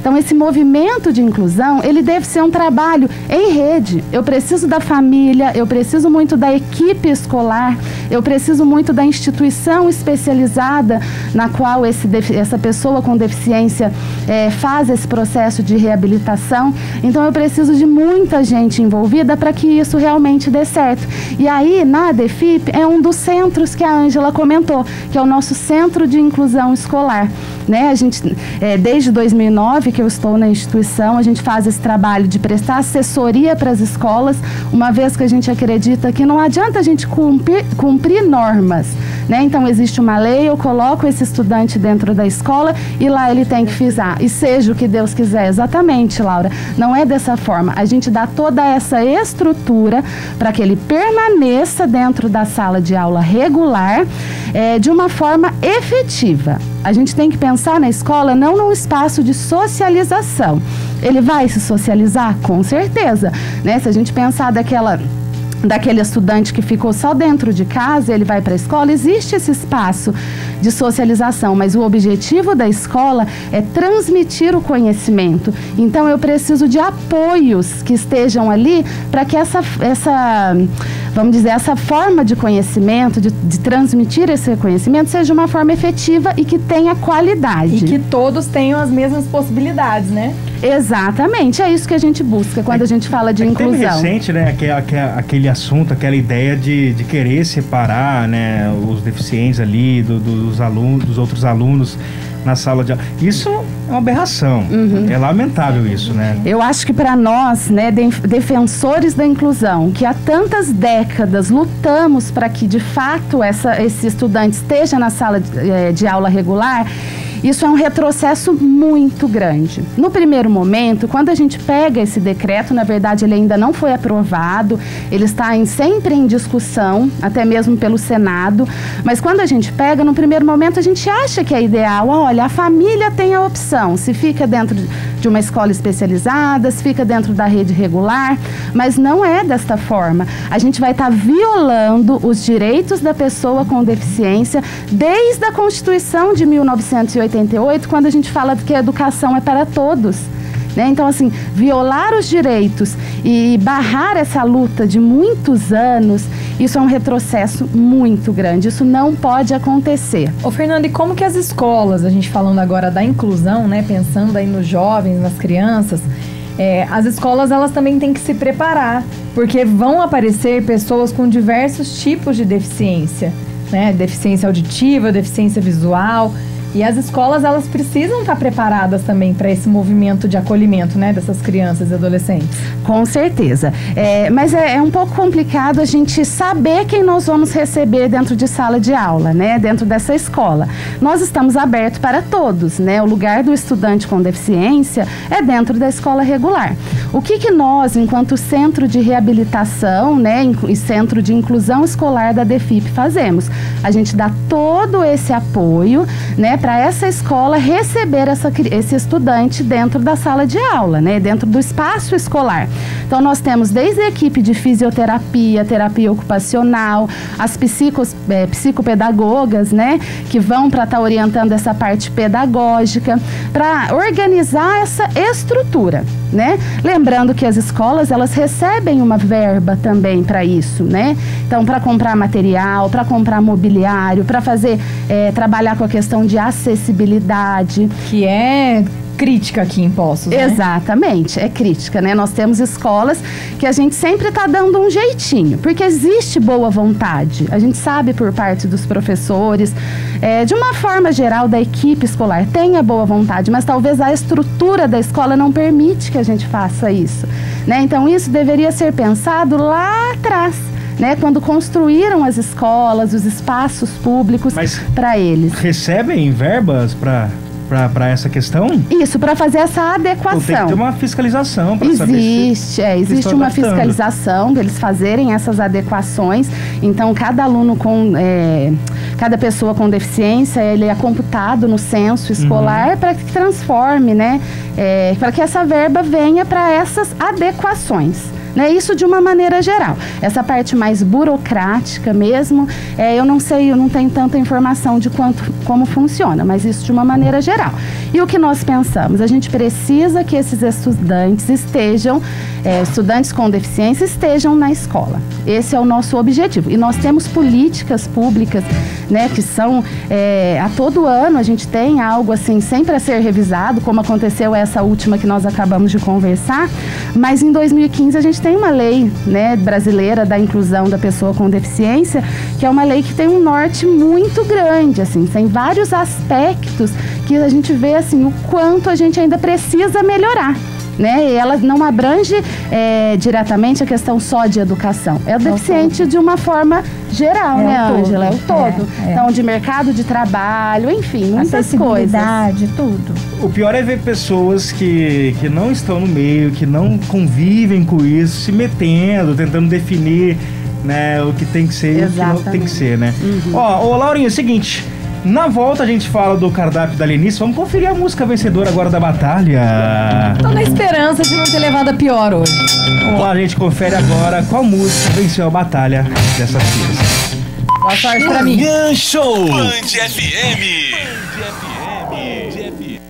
Então, esse movimento de inclusão, ele deve ser um trabalho em rede. Eu preciso da família, eu preciso muito da equipe escolar, eu preciso muito da instituição especializada na qual esse, essa pessoa com deficiência é, faz esse processo de reabilitação. Então, eu preciso de muita gente envolvida para que isso realmente dê certo. E aí, na ADEFIP, é um dos centros que a Ângela comentou, que é o nosso Centro de Inclusão Escolar. Né? A gente, é, desde dois mil e nove que eu estou na instituição, a gente faz esse trabalho de prestar assessoria para as escolas, uma vez que a gente acredita que não adianta a gente cumprir, cumprir normas. Né? Então, existe uma lei, eu coloco esse estudante dentro da escola e lá ele tem que fisar. E seja o que Deus quiser. Exatamente, Laura. Não é dessa forma. A gente dá toda essa estrutura para que ele permaneça dentro da sala de aula regular, é, de uma forma efetiva. A gente tem que pensar na escola não num espaço de socialização. Ele vai se socializar? Com certeza. Né? Se a gente pensar daquela... daquele estudante que ficou só dentro de casa, ele vai para a escola, existe esse espaço de socialização, mas o objetivo da escola é transmitir o conhecimento. Então, eu preciso de apoios que estejam ali para que essa, essa, vamos dizer, essa forma de conhecimento, de, de transmitir esse conhecimento, seja uma forma efetiva e que tenha qualidade. E que todos tenham as mesmas possibilidades, né? Exatamente, é isso que a gente busca quando é, a gente fala de é inclusão. Teve recente, né, aquele, aquele assunto, aquela ideia de, de querer separar, né, os deficientes ali do, do, dos alunos, dos outros alunos na sala de aula. Isso é uma aberração. Uhum. É lamentável isso, né? Eu acho que para nós, né, defensores da inclusão, que há tantas décadas lutamos para que de fato essa, esse estudante esteja na sala de, de aula regular, isso é um retrocesso muito grande. No primeiro momento, quando a gente pega esse decreto, na verdade ele ainda não foi aprovado, ele está em, sempre em discussão, até mesmo pelo Senado, mas quando a gente pega, no primeiro momento a gente acha que é ideal, olha, a família tem a opção, se fica dentro de uma escola especializada, se fica dentro da rede regular, mas não é desta forma. A gente vai estar violando os direitos da pessoa com deficiência desde a Constituição de mil novecentos e oitenta e oito, quando a gente fala que a educação é para todos. Né? Então, assim, violar os direitos e barrar essa luta de muitos anos, isso é um retrocesso muito grande. Isso não pode acontecer. Ô, Fernanda, e como que as escolas, a gente falando agora da inclusão, né, pensando aí nos jovens, nas crianças, é, as escolas, elas também têm que se preparar, porque vão aparecer pessoas com diversos tipos de deficiência, né? Deficiência auditiva, deficiência visual. E as escolas, elas precisam estar preparadas também para esse movimento de acolhimento, né, dessas crianças e adolescentes. Com certeza. É, mas é, é um pouco complicado a gente saber quem nós vamos receber dentro de sala de aula, né, dentro dessa escola. Nós estamos abertos para todos, né? O lugar do estudante com deficiência é dentro da escola regular. O que que nós, enquanto centro de reabilitação, né, e centro de inclusão escolar da ADEFIP, fazemos? A gente dá todo esse apoio, né, para essa escola receber essa, esse estudante dentro da sala de aula, né, dentro do espaço escolar. Então, nós temos desde a equipe de fisioterapia, terapia ocupacional, as psicos, é, psicopedagogas, né, que vão para estar tá orientando essa parte pedagógica, para organizar essa estrutura, né? Lembrando que as escolas, elas recebem uma verba também para isso, né? Então, para comprar material, para comprar mobiliário, para fazer, é, trabalhar com a questão de acessibilidade. Que é crítica aqui em Poços, né? Exatamente, é crítica, né? Nós temos escolas que a gente sempre está dando um jeitinho, porque existe boa vontade. A gente sabe por parte dos professores, é, de uma forma geral da equipe escolar, tem a boa vontade, mas talvez a estrutura da escola não permite que a gente faça isso, né? Então, isso deveria ser pensado lá atrás, né, quando construíram as escolas, os espaços públicos para eles. Recebem verbas para para essa questão? Isso, para fazer essa adequação. Então, tem que ter uma fiscalização para saber se... Existe, é, existe uma fiscalização deles fazerem essas adequações. Então, cada aluno com... É, cada pessoa com deficiência, ele é computado no censo escolar, uhum, para que transforme, né? É, para que essa verba venha para essas adequações. né? Isso de uma maneira geral. Essa parte mais burocrática mesmo, é, eu não sei, eu não tenho tanta informação de quanto, como funciona, mas isso de uma maneira geral. E o que nós pensamos? A gente precisa que esses estudantes estejam, é, estudantes com deficiência estejam na escola. Esse é o nosso objetivo. E nós temos políticas públicas, né, que são, é, a todo ano a gente tem algo assim, sempre a ser revisado, como aconteceu essa última que nós acabamos de conversar, mas em dois mil e quinze a gente tem uma lei, né, brasileira da inclusão da pessoa com deficiência, que é uma lei que tem um norte muito grande, assim, tem vários aspectos que a gente vê assim, o quanto a gente ainda precisa melhorar. Né? E ela não abrange é, diretamente a questão só de educação. É o deficiente de uma forma geral, é né, Ângela? É o todo. É, é. Então, de mercado de trabalho, enfim, muitas coisas. Tudo. O pior é ver pessoas que, que não estão no meio, que não convivem com isso, se metendo, tentando definir, né, o que tem que ser e o que não tem que ser, né? Uhum. Ó, ô Laurinha, é o seguinte... Na volta a gente fala do cardápio da Lenice. Vamos conferir a música vencedora agora da batalha. Tô na esperança de não ter levado a pior hoje. Vamos lá, a gente confere agora qual música venceu a batalha dessa vez. Boa sorte pra mim. Manhã Show Band F M. Band F M.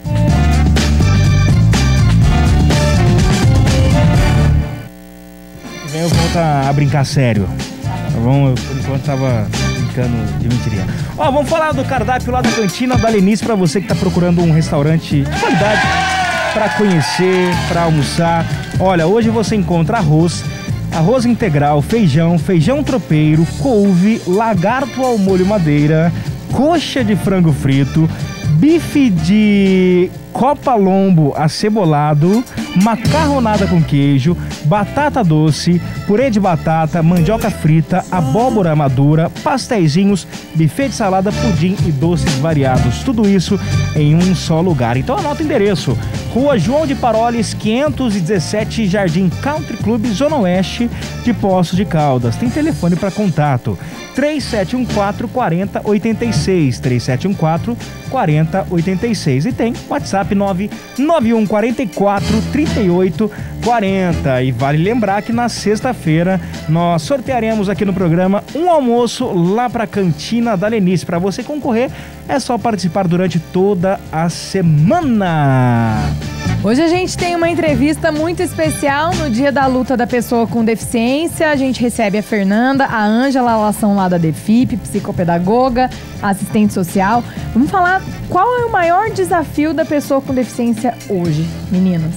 Vem eu volto a brincar sério. Vamos, por enquanto tava brincando de mentirinha. Ó, vamos falar do cardápio lá da cantina da Lenice pra você que tá procurando um restaurante de qualidade pra conhecer, pra almoçar. Olha, hoje você encontra arroz, arroz integral, feijão, feijão tropeiro, couve, lagarto ao molho madeira, coxa de frango frito, bife de copa lombo acebolado, macarronada com queijo, batata doce, purê de batata, mandioca frita, abóbora madura, pastéisinhos, buffet de salada, pudim e doces variados. Tudo isso em um só lugar. Então anota o endereço: Rua João de Paroles, quinhentos e dezessete, Jardim Country Club, Zona Oeste de Poços de Caldas. Tem telefone para contato: três sete um quatro, quatro zero oito seis, três sete um quatro, quatro zero oito seis, e tem WhatsApp nove nove um quatro quatro, três oito quatro zero. E vale lembrar que na sexta-feira nós sortearemos aqui no programa um almoço lá para a cantina da Lenice. Para você concorrer, é só participar durante toda a semana. Hoje a gente tem uma entrevista muito especial no dia da luta da pessoa com deficiência. A gente recebe a Fernanda, a Ângela, elas são lá da DEFIP, psicopedagoga, assistente social. Vamos falar qual é o maior desafio da pessoa com deficiência hoje, meninas.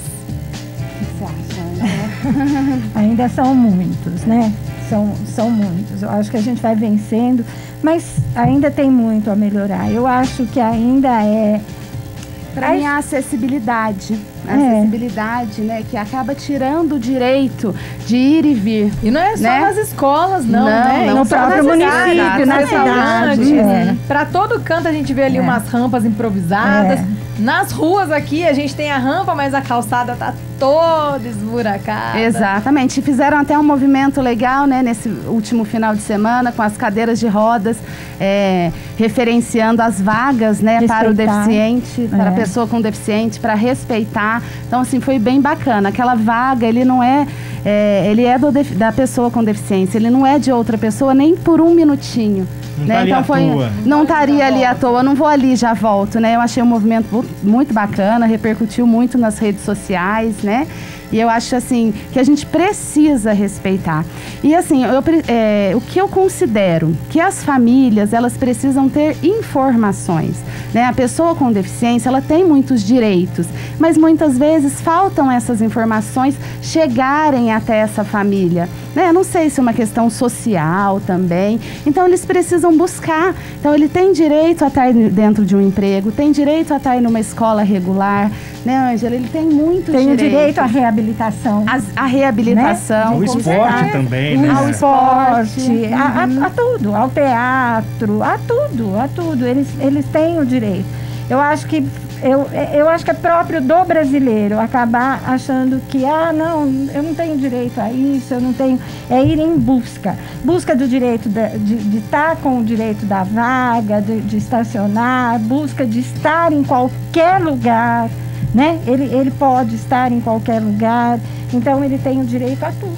O que você acha, né? Ainda são muitos, né? São, são muitos. Eu acho que a gente vai vencendo, mas ainda tem muito a melhorar. Eu acho que ainda é... Para mim, a acessibilidade. A é. acessibilidade, né? Que acaba tirando o direito de ir e vir. E não é só né? nas escolas, não, não né? Não no próprio município, na cidade. É. Para todo canto a gente vê ali é. umas rampas improvisadas. É. Nas ruas aqui a gente tem a rampa, mas a calçada tá toda esburacada. Exatamente. Fizeram até um movimento legal, né? Nesse último final de semana, com as cadeiras de rodas, é, referenciando as vagas, né? Respeitar. Para o deficiente, é. para a pessoa com deficiente, para respeitar. Então, assim, foi bem bacana. Aquela vaga, ele não é... é ele é do, da pessoa com deficiência. Ele não é de outra pessoa nem por um minutinho. Não né? tá Então foi, toa. não estaria ali à toa, não vou ali já volto, né? Eu achei um movimento muito bacana, repercutiu muito nas redes sociais, né? E eu acho assim que a gente precisa respeitar. E assim, eu, é, o que eu considero que as famílias elas precisam ter informações, né? A pessoa com deficiência ela tem muitos direitos, mas muitas vezes faltam essas informações chegarem até essa família, né? Não sei se é uma questão social também. Então eles precisam buscar. Então ele tem direito a estar dentro de um emprego, tem direito a estar numa escola regular, né, Ângela? Ele tem muito tem direito. Tem direito à reabilitação. As, a reabilitação. Né? O esporte também, né? Ao esporte, uhum. a, a, a tudo, ao teatro, a tudo, a tudo. Eles, eles têm o direito. Eu acho que Eu, eu acho que é próprio do brasileiro acabar achando que, ah, não, eu não tenho direito a isso, eu não tenho... É ir em busca. Busca do direito da, de estar com o direito da vaga, de, de estacionar, busca de estar em qualquer lugar, né? Ele, ele pode estar em qualquer lugar, então ele tem o direito a tudo.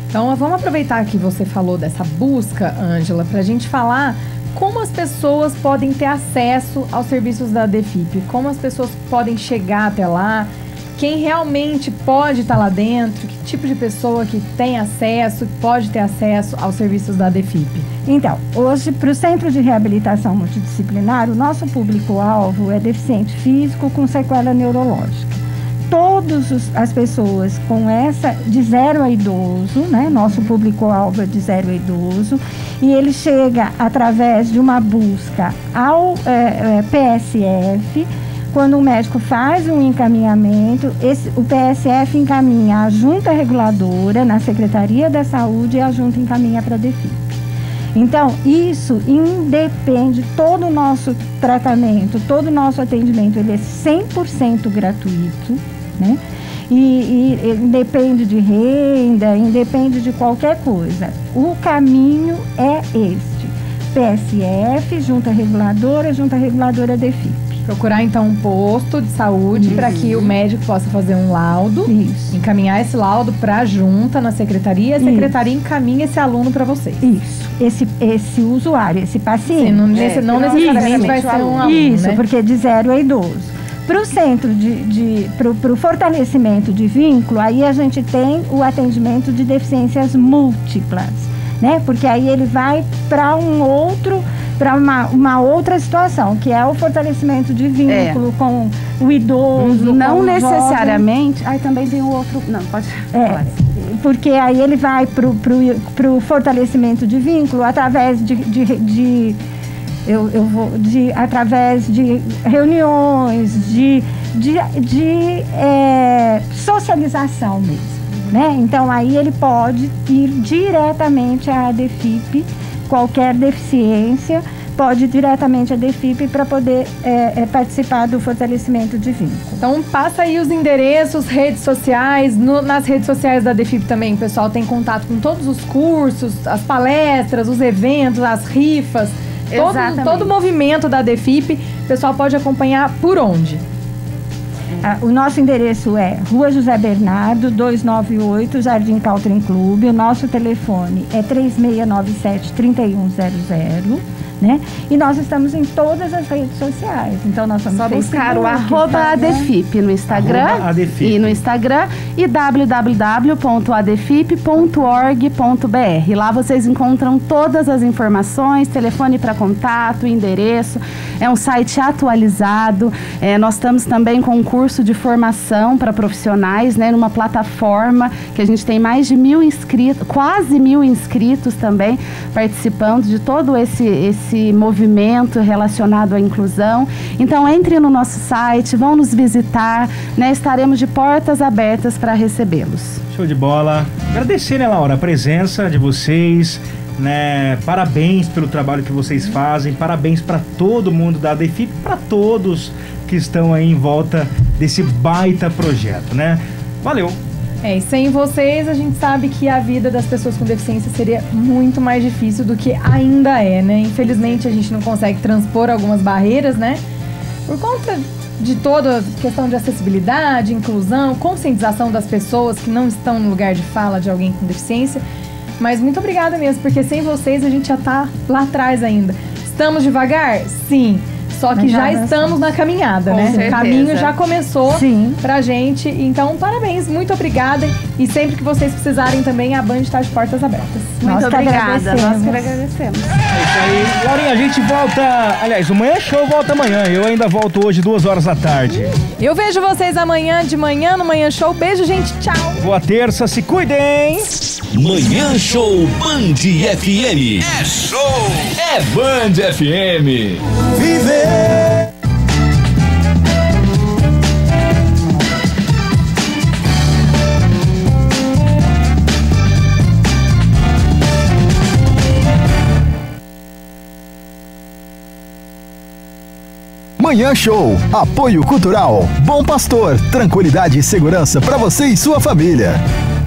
Então vamos aproveitar que você falou dessa busca, Ângela, para a gente falar como as pessoas podem ter acesso aos serviços da ADEFIP, como as pessoas podem chegar até lá, quem realmente pode estar lá dentro, que tipo de pessoa que tem acesso, pode ter acesso aos serviços da ADEFIP. Então, hoje, para o Centro de Reabilitação Multidisciplinar, o nosso público-alvo é deficiente físico com sequela neurológica. Todas as pessoas com essa, de zero a idoso, né? Nosso público-alvo é de zero a idoso, e ele chega através de uma busca ao é, é, P S F. Quando o médico faz um encaminhamento, esse, o P S F encaminha a junta reguladora na Secretaria da Saúde e a junta encaminha para a ADEFIP. Então, isso independe, todo o nosso tratamento, todo o nosso atendimento, ele é cem por cento gratuito, né? E, e, e independe de renda, independe de qualquer coisa. O caminho é este: P S F, junta reguladora, junta reguladora ADEFIP. Procurar então um posto de saúde para que o médico possa fazer um laudo, Isso. encaminhar esse laudo para a junta na secretaria, a secretaria Isso. encaminha esse aluno para vocês. Isso, esse, esse usuário, esse paciente. Sim, não, nesse, É, não não necessariamente vai necessariamente ser o um aluno. aluno, Isso, né? porque de zero a idoso. Para o centro de, de para o fortalecimento de vínculo, aí a gente tem o atendimento de deficiências múltiplas, né? Porque aí ele vai para um outro, para uma, uma outra situação, que é o fortalecimento de vínculo É. com o idoso. Não com o necessariamente. Aí também tem o outro. Não, pode É, falar. porque aí ele vai pro, pro, pro fortalecimento de vínculo através de, de, de, eu, eu vou, de através de reuniões, de, de, de é, socialização mesmo, né? Então aí ele pode ir diretamente à ADEFIP, qualquer deficiência, pode ir diretamente à ADEFIP para poder é, é, participar do fortalecimento de vínculo. Então passa aí os endereços, redes sociais, no, nas redes sociais da ADEFIP também, o pessoal tem contato com todos os cursos, as palestras, os eventos, as rifas, todo, Exatamente. todo o movimento da ADEFIP, o pessoal pode acompanhar por onde? Ah, o nosso endereço é Rua José Bernardo, duzentos e noventa e oito, Jardim Caltrim Clube. O nosso telefone é três seis nove sete, três um zero zero, né? E nós estamos em todas as redes sociais. Então nós somos Só buscar o Facebook, arroba Instagram. ADEFIP no Instagram. Arroba ADEFIP. E no Instagram e w w w ponto adefip ponto org ponto b r. Lá vocês encontram todas as informações, telefone para contato, endereço. É um site atualizado. É, nós estamos também com um curso de formação para profissionais, né? Numa plataforma que a gente tem mais de mil inscritos, quase mil inscritos também participando de todo esse, esse movimento relacionado à inclusão. Então entre no nosso site, vão nos visitar, né? Estaremos de portas abertas para recebê-los. Show de bola. Agradecer, né, Laura, a presença de vocês, né? Parabéns pelo trabalho que vocês fazem, parabéns para todo mundo da ADEFIP, para todos que estão aí em volta desse baita projeto, né? Valeu! É, e sem vocês a gente sabe que a vida das pessoas com deficiência seria muito mais difícil do que ainda é, né? Infelizmente a gente não consegue transpor algumas barreiras, né? Por conta de toda a questão de acessibilidade, inclusão, conscientização das pessoas que não estão no lugar de fala de alguém com deficiência. Mas muito obrigada mesmo, porque sem vocês a gente já tá lá atrás ainda. Estamos devagar? Sim. Só que Mas já já estamos na caminhada, Com né? certeza. O caminho já começou Sim. pra gente. Então, parabéns, muito obrigada. E sempre que vocês precisarem também, a Band está de portas abertas. Muito Nós que obrigada. agradecemos. Nós que agradecemos. É isso aí. Laurinha, a gente volta... Aliás, o Manhã Show volta amanhã. Eu ainda volto hoje, duas horas da tarde. Eu vejo vocês amanhã de manhã no Manhã Show. Beijo, gente. Tchau. Boa terça, se cuidem! Manhã Show Band F M. É show! É Band F M. Viver. Manhã Show. Apoio Cultural. Bom Pastor. Tranquilidade e segurança para você e sua família.